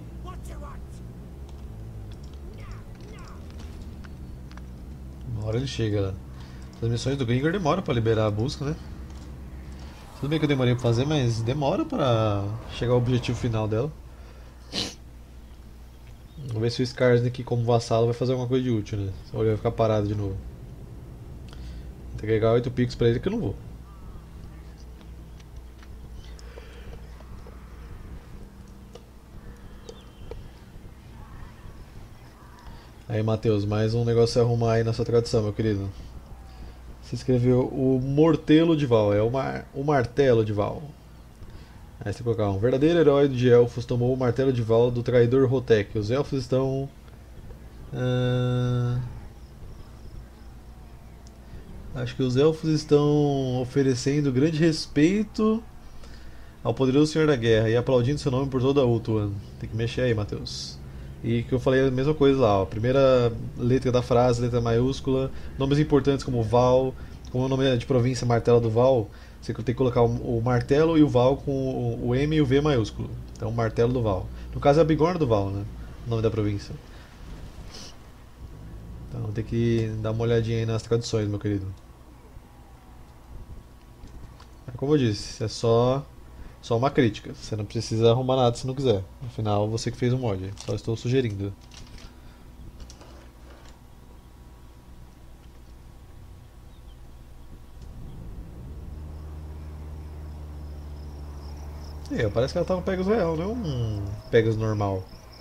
Uma hora ele chega lá. As missões do Gringor demoram pra liberar a busca, né? Tudo bem que eu demorei pra fazer, mas demora pra chegar ao objetivo final dela. Vamos ver se o Skarsnik como vassalo vai fazer alguma coisa de útil, né? Ou ele vai ficar parado de novo. Vou entregar 8 picos pra ele que eu não vou. Aí, Matheus, mais um negócio a arrumar aí na sua tradução, meu querido. Você escreveu o Mortelo de Val, é o Martelo de Val. Aí você colocar um verdadeiro herói de elfos tomou o Martelo de Val do traidor Rotek. Os elfos estão... acho que os elfos estão oferecendo grande respeito ao poderoso Senhor da Guerra e aplaudindo seu nome por toda a Ultuan. Tem que mexer aí, Matheus. E que eu falei a mesma coisa lá, ó. Primeira letra da frase, letra maiúscula, nomes importantes como Val, como o nome de província Martelo do Val, Você tem que colocar o martelo e o Val com o M e o V maiúsculo. Então, o martelo do Val. No caso é a bigorna do Val, né? O nome da província. Então, tem que dar uma olhadinha aí nas traduções, meu querido. É como eu disse, é só uma crítica. Você não precisa arrumar nada se não quiser. Afinal, você que fez o mod. Só estou sugerindo. É, parece que ela tá um Pegasus real, não é um Pegasus normal.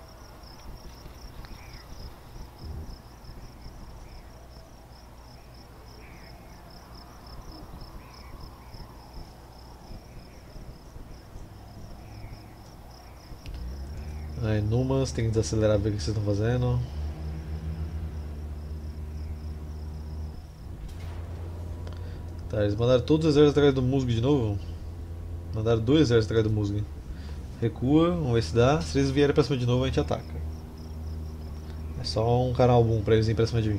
Aí, Numas, tem que desacelerar ver o que vocês estão fazendo. Tá, eles mandaram todos os exércitos atrás do Musgo de novo. Mandaram dois exércitos atrás do Musgo. Recua, vamos ver se dá. Se eles vierem pra cima de novo, a gente ataca. É só um canal boom pra eles irem pra cima de mim.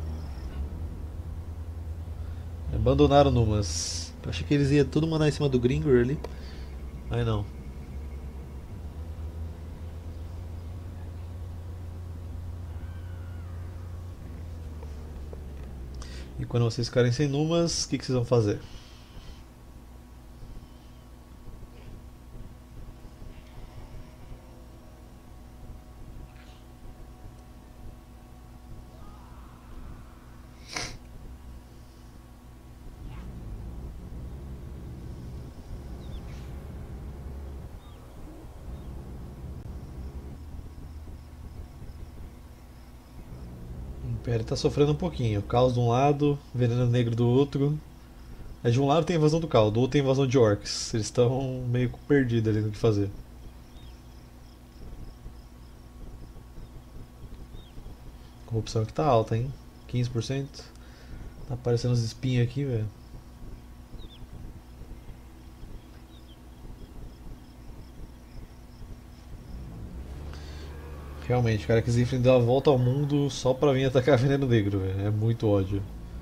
Abandonaram Numas. Eu achei que eles iam tudo mandar em cima do Gringor ali. Aí não. E quando vocês ficarem sem Numas, o que vocês vão fazer? O Império tá sofrendo um pouquinho. Caos de um lado, veneno negro do outro. Aí de um lado tem invasão do caos, do outro tem invasão de orcs. Eles estão meio perdidos ali no que fazer. A corrupção aqui tá alta, hein? 15%. Tá aparecendo os espinhos aqui, velho. Realmente, o cara quis enfrentar a volta ao mundo só pra vir atacar Veneno Negro, velho. É muito ódio.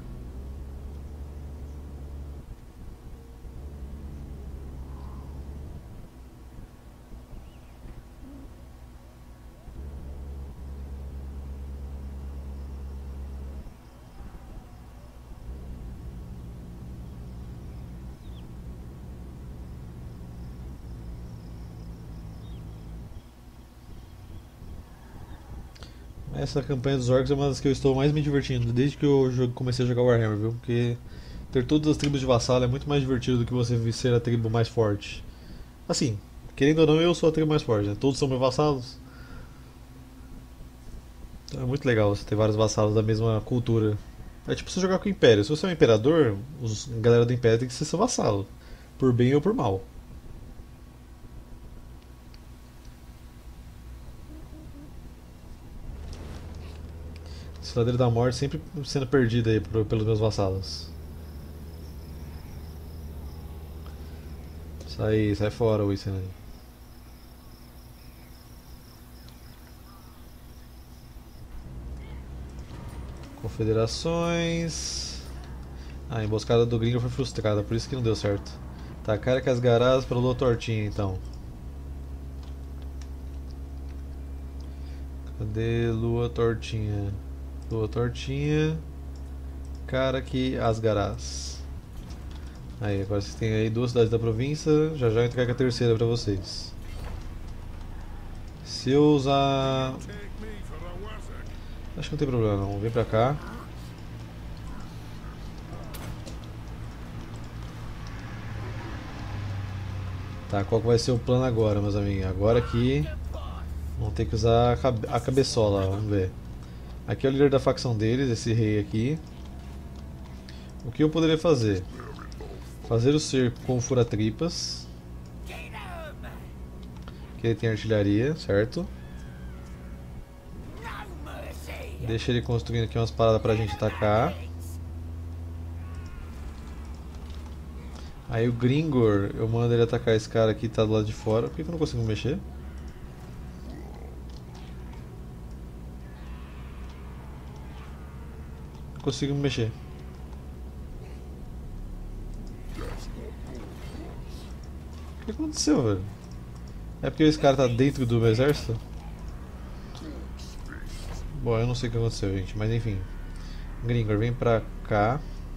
Essa campanha dos orcs é uma das que eu estou mais me divertindo desde que eu comecei a jogar Warhammer, viu? Porque ter todas as tribos de vassalo é muito mais divertido do que você ser a tribo mais forte. Assim, querendo ou não, eu sou a tribo mais forte, né? Todos são meus vassalos. Então é muito legal você ter vários vassalos da mesma cultura. É tipo você jogar com o Império. Se você é um imperador, a galera do Império tem que ser seu vassalo. Por bem ou por mal. Estradeiro da Morte sempre sendo perdido aí pelos meus vassalos. Sai fora, Wissen aí. Confederações. A emboscada do gringo foi frustrada, por isso que não deu certo. Tá, cara que as garadas pra lua tortinha então. Cadê lua tortinha? Lua tortinha. Cara que as garás. Aí, agora vocês têm aí duas cidades da província. Já já entrega a terceira pra vocês. Se eu usar. Acho que não tem problema não. Vem pra cá. Tá, qual que vai ser o plano agora, meus amigos? Agora aqui vamos ter que usar a cabeçola, vamos ver. Aqui é o líder da facção deles, esse rei aqui. O que eu poderia fazer? Fazer o cerco com o fura-tripas. Que ele tem artilharia, certo? Deixa ele construindo aqui umas paradas pra gente atacar. Aí o Gringor, eu mando ele atacar esse cara aqui que tá do lado de fora. Por que eu não consigo mexer? Não consigo me mexer. que aconteceu, velho? É porque esse cara tá dentro do meu exército? Bom, eu não sei o que aconteceu, gente, mas enfim. Gringor, vem pra cá.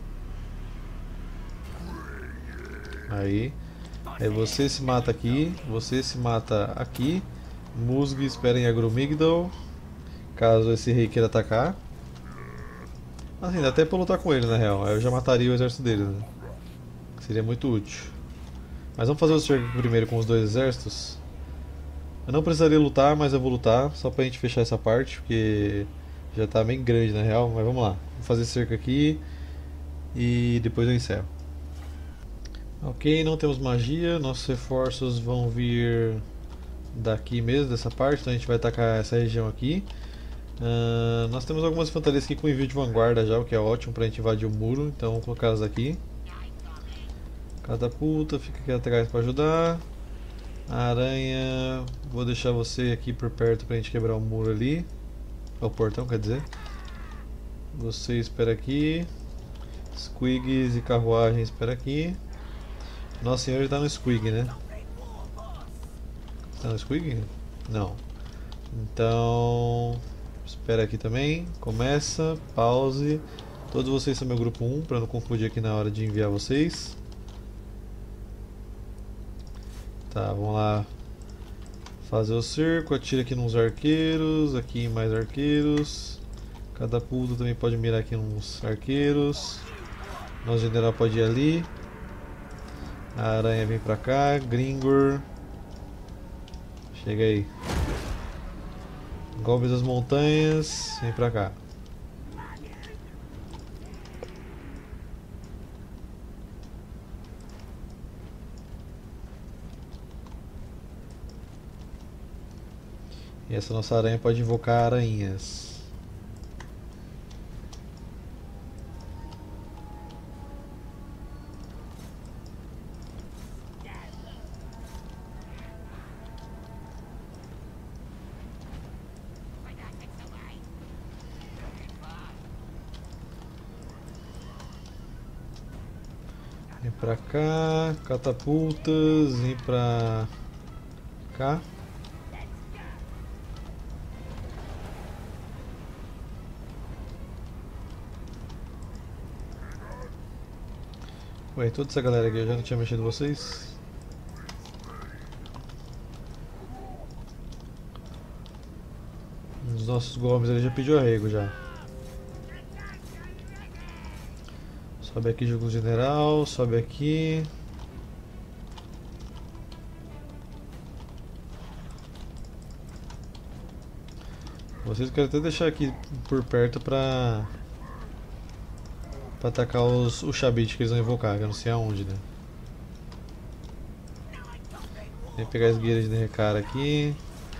Aí. Aí você se mata aqui, você se mata aqui. Musg espera em Agromigdal, caso esse rei queira atacar. Assim, dá até pra lutar com ele na real, aí eu já mataria o exército dele, né? Seria muito útil. Mas vamos fazer o cerco primeiro com os dois exércitos. Eu não precisaria lutar, mas eu vou lutar, só pra gente fechar essa parte, porque já tá bem grande na real, mas vamos lá. Vou fazer cerco aqui e depois eu encerro. Ok, não temos magia, nossos reforços vão vir daqui mesmo, dessa parte, então a gente vai atacar essa região aqui. Nós temos algumas infantarias aqui com envio de vanguarda já, o que é ótimo pra gente invadir o muro, então vamos colocar elas aqui. Catapulta, fica aqui atrás pra ajudar. A aranha, vou deixar você aqui por perto pra gente quebrar o muro ali. O portão, quer dizer. Você espera aqui. Squigs e carruagem espera aqui. Nossa senhora tá no Squig, né? Tá no Squig? Não. Então, espera aqui também. Começa, pause. Todos vocês são meu grupo 1, para não confundir aqui na hora de enviar vocês. Tá, vamos lá fazer o cerco. Atira aqui nos arqueiros, aqui em mais arqueiros. Catapulta também pode mirar aqui nos arqueiros. Nosso general pode ir ali. A aranha vem pra cá. Gringor, chega aí. Golpe das montanhas, vem pra cá. E essa nossa aranha pode invocar aranhas. Vem pra cá, catapultas, vem pra cá. Ué, toda essa galera aqui eu já não tinha mexido vocês? Os nossos golems ele já pediu arrego já. Sobe aqui junto com o general, sobe aqui. Vocês querem até deixar aqui por perto pra atacar os Shabit que eles vão invocar, que eu não sei aonde, né? Vem pegar as guias de recara aqui.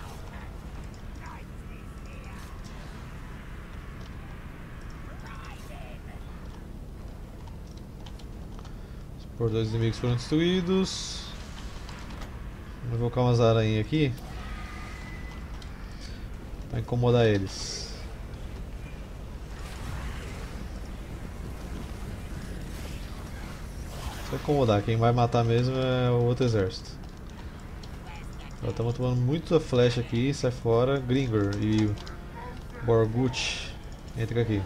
Os portões inimigos foram destruídos. Vou invocar umas aranhas aqui pra incomodar eles. Só incomodar, quem vai matar mesmo é o outro exército. Estamos tomando muita flecha aqui, sai fora. Gringor e Borgut, entra aqui.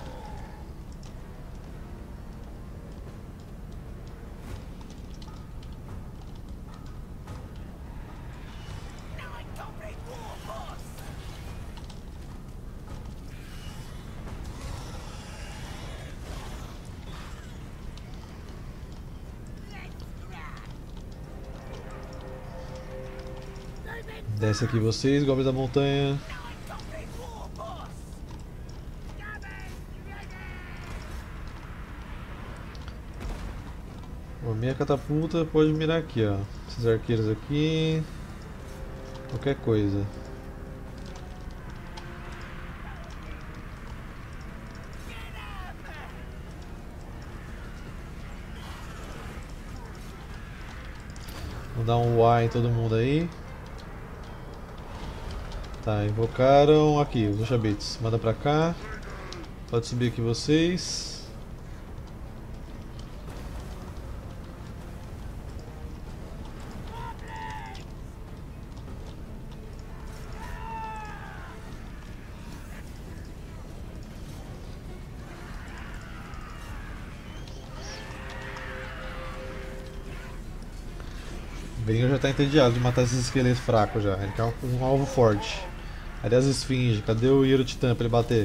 Desce aqui vocês, Goblins da Montanha. A minha catapulta pode mirar aqui, ó. Esses arqueiros aqui. Qualquer coisa. Vou dar um Y em todo mundo aí. Tá, invocaram aqui os Ushabits. Manda pra cá. Pode subir aqui vocês. Beringer já tá entediado de matar esses esqueletos fracos já. Ele quer um alvo forte. Cadê as esfinges? Cadê o Hero Titã pra ele bater?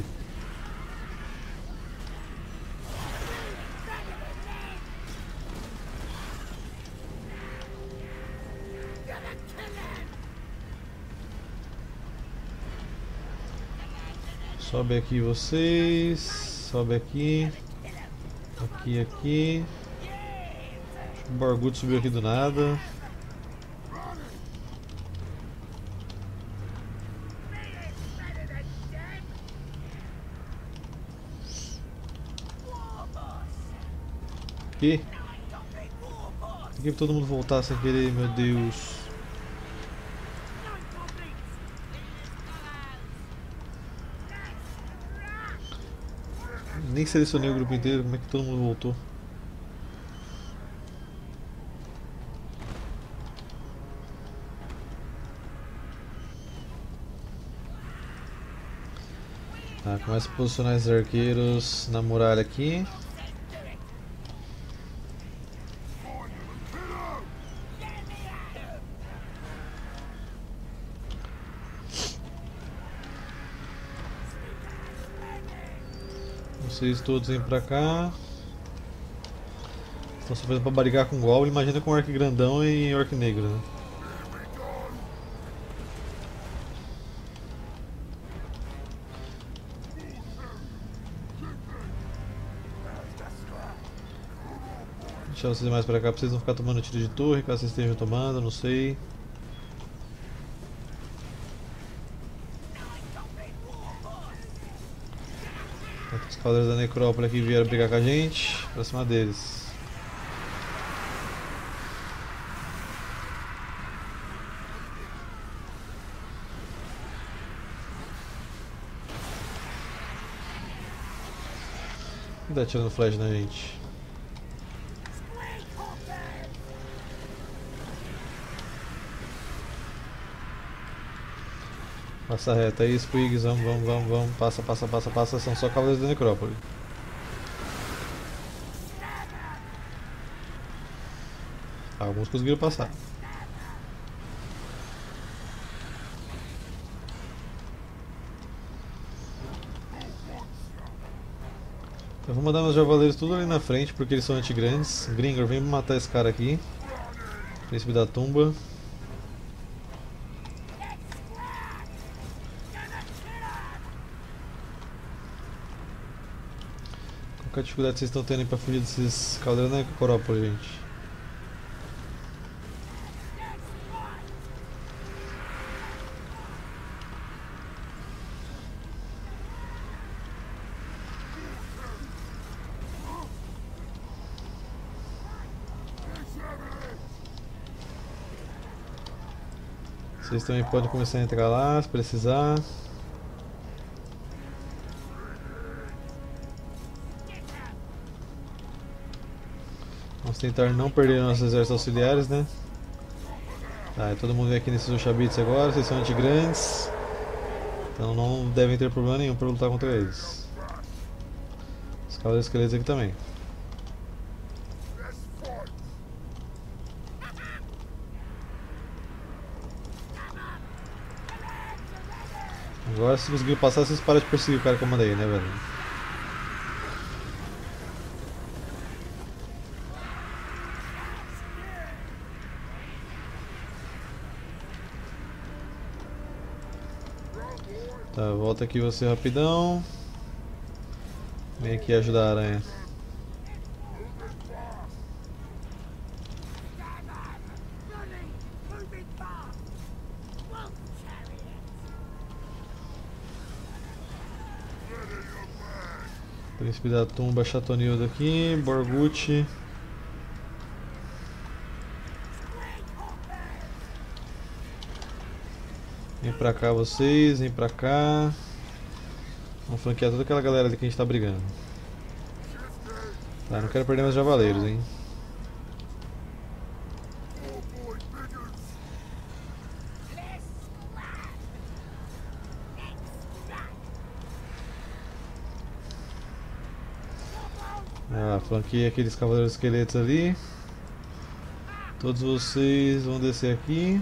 Sobe aqui vocês. Sobe aqui. Aqui. O Bargut subiu aqui do nada. Que? Por que todo mundo voltar sem querer, meu Deus? Nem selecionei o grupo inteiro, como é que todo mundo voltou? Tá, começa a posicionar esses arqueiros na muralha aqui. Vocês todos vêm pra cá. Estão sofrendo pra brigar com o Goblin, imagina com Orc grandão e Orc negro, né? Deixar vocês mais pra cá pra vocês não ficar tomando tiro de torre, caso vocês estejam tomando, não sei. Os cavaleiros da Necrópole aqui vieram brigar com a gente, pra cima deles. Quem tá tirando flash na gente? Passa reto aí, Squigs, vamos, passa, são só cavaleiros da Necrópole. Alguns conseguiram passar. Eu vou mandar meus javaleiros tudo ali na frente porque eles são anti-grandes. Gringor, vem matar esse cara aqui. Príncipe da tumba. Qual que é a dificuldade que vocês estão tendo aí pra fugir desses cavaleiros da Necrópole, gente? Vocês também podem começar a entrar lá se precisar. Vamos tentar não perder nossos exércitos auxiliares, né? Tá, e todo mundo vem aqui nesses Ushabits agora, vocês são anti-grandes. Então não devem ter problema nenhum para lutar contra eles. Os cavaleiros esqueletos aqui também. Agora se conseguir passar, vocês param de perseguir o cara que eu mandei, né, velho? Tá, volta aqui você rapidão. Vem aqui ajudar a aranha. Príncipe da tumba, Chatonildo aqui, Borgut. Vem pra cá vocês, vem pra cá. Vamos flanquear toda aquela galera ali que a gente tá brigando. Tá, não quero perder meus javaleiros, hein. Ah, flanqueei aqueles cavaleiros esqueletos ali. Todos vocês vão descer aqui.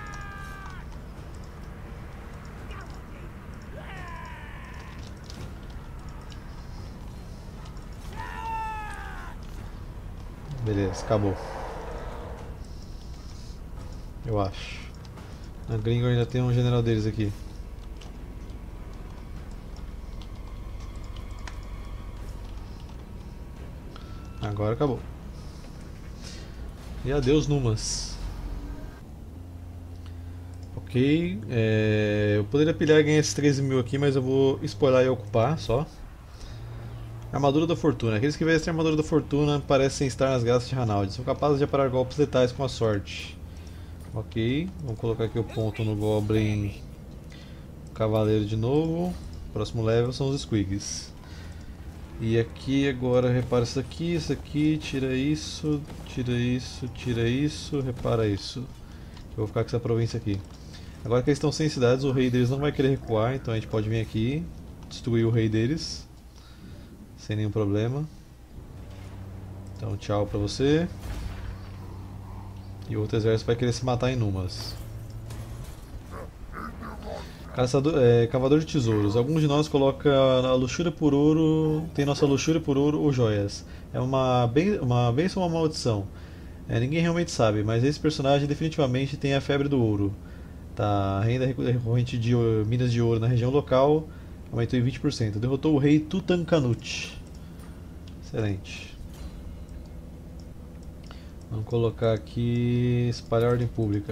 Beleza, acabou. Eu acho. Na gringo ainda tem um general deles aqui. Agora acabou. E adeus, Numas. Ok. Eu poderia pilhar e ganhar esses 13 mil aqui, mas eu vou spoiler e ocupar só. Armadura da Fortuna. Aqueles que vestem a Armadura da Fortuna parecem estar nas graças de Ranaldi. São capazes de aparar golpes letais com a sorte. Ok. Vamos colocar aqui o ponto no Goblin Cavaleiro de novo. Próximo level são os Squigs. E aqui agora repara isso aqui, tira isso, repara isso. Eu vou ficar com essa província aqui. Agora que eles estão sem cidades, o rei deles não vai querer recuar, então a gente pode vir aqui, destruir o rei deles, sem nenhum problema. Então tchau pra você. E o outro exército vai querer se matar em Numas. Cavador de tesouros. Alguns de nós colocam a luxúria por ouro. Tem nossa luxúria por ouro ou joias. É uma bênção ou uma maldição? Ninguém realmente sabe, mas esse personagem definitivamente tem a febre do ouro. Tá, a renda recorrente de minas de ouro na região local aumentou em 20%. Derrotou o rei Tutankhamut. Excelente. Vamos colocar aqui espalhar ordem pública.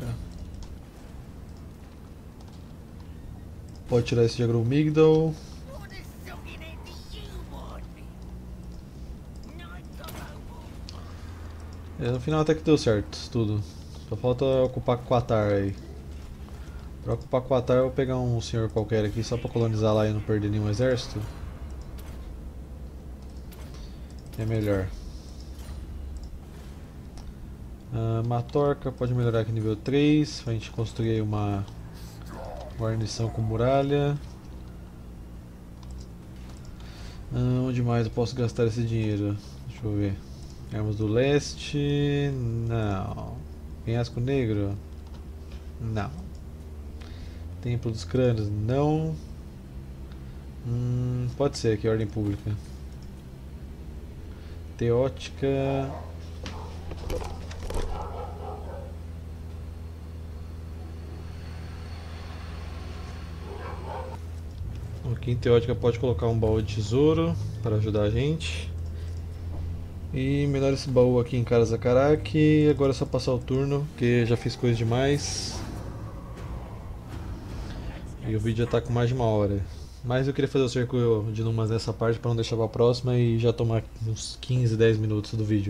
Pode tirar esse de Agromigdal. No final até que deu certo, tudo. Só falta ocupar Qatar aí. Pra ocupar Qatar eu vou pegar um senhor qualquer aqui só pra colonizar lá e não perder nenhum exército. É melhor. Matorca pode melhorar aqui nível 3, pra gente construir aí uma guarnição com muralha. Onde mais eu posso gastar esse dinheiro? Deixa eu ver. Armas do leste. Não. Penhasco negro? Não. Templo dos crânios? Não. Pode ser aqui, ordem pública. Teótica. Aqui em Teótica pode colocar um baú de tesouro para ajudar a gente. E melhor esse baú aqui em Karazakarak. Agora é só passar o turno, porque já fiz coisa demais. E o vídeo já tá com mais de 1 hora. Mas eu queria fazer o cerco de Numas nessa parte para não deixar pra próxima e já tomar uns 15, 10 minutos do vídeo.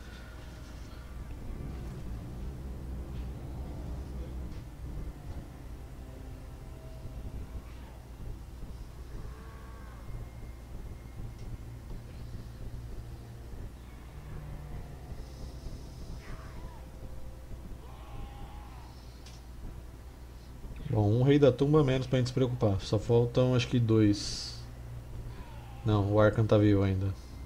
Bom, um rei da tumba a menos pra gente se preocupar. Só faltam acho que 2. Não, o Arkham tá vivo ainda.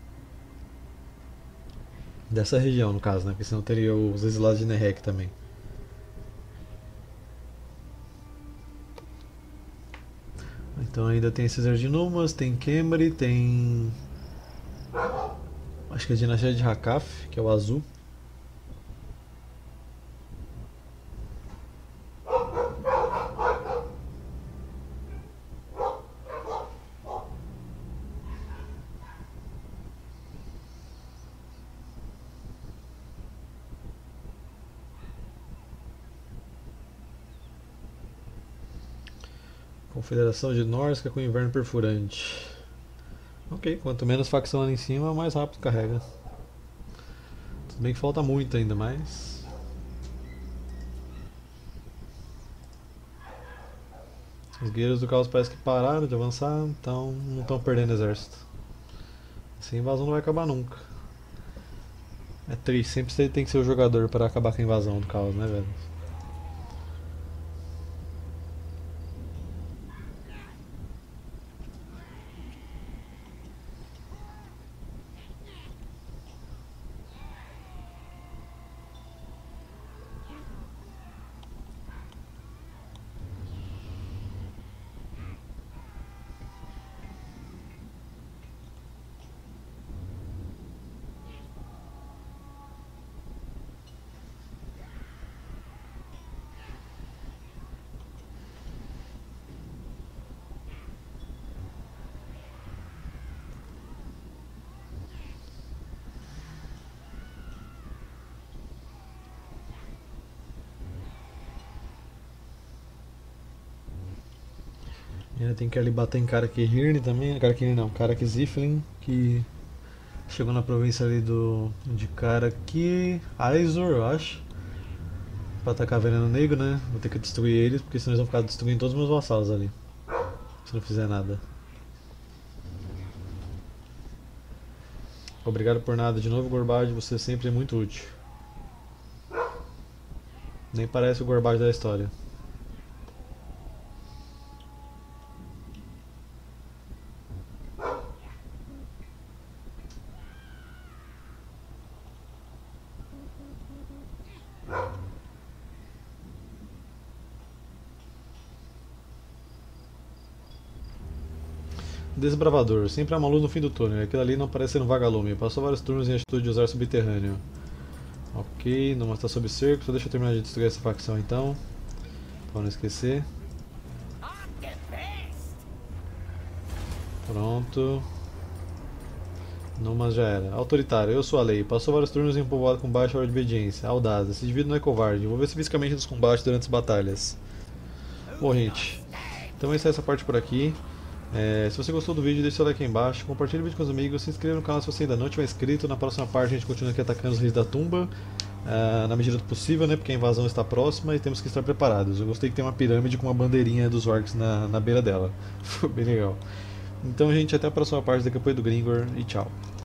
Dessa região, no caso, né? Porque senão teria os exilados de Nerek também. Então ainda tem Cesar de Numas, tem Khemri, tem. Acho que é a dinastia de Hakaf, que é o azul. Confederação de Norsca com Inverno Perfurante. Ok, quanto menos facção ali em cima, mais rápido carrega. Tudo bem que falta muito ainda, mas. Os guerreiros do caos parece que pararam de avançar, então não estão perdendo exército. Essa invasão não vai acabar nunca. É triste, sempre você tem que ser o jogador para acabar com a invasão do caos, né, velho? E ainda tem que ali bater em Karakirne também. Karakirne não, Karak-Ziflin, que chegou na província ali de Karaki Aizur, eu acho. Pra atacar Veneno Negro, né? Vou ter que destruir eles, porque senão eles vão ficar destruindo todos os meus vassalos ali. Se não fizer nada. Obrigado por nada de novo, Gorbad. Você sempre é muito útil. Nem parece o Gorbad da história. Desbravador, sempre há uma luz no fim do túnel. Aquilo ali não parece ser um vagalume. Passou vários turnos em atitude de usar subterrâneo. Ok, não está sob cerco. Só deixa eu terminar de destruir essa facção então. Pra não esquecer. Pronto. Numas já era. Autoritário, eu sou a lei. Passou vários turnos em um povoado com baixa obediência. Audaz, esse indivíduo não é covarde. Envolver-se fisicamente nos combates durante as batalhas. Bom, gente. Então essa parte por aqui. Se você gostou do vídeo, deixe seu like aí embaixo, compartilhe o vídeo com os amigos, se inscreva no canal se você ainda não tiver inscrito. Na próxima parte a gente continua aqui atacando os reis da tumba, na medida do possível, né, porque a invasão está próxima e temos que estar preparados. Eu gostei que tem uma pirâmide com uma bandeirinha dos orcs na beira dela, foi bem legal. Então gente, até a próxima parte, daqui a pouco do Gringor e tchau.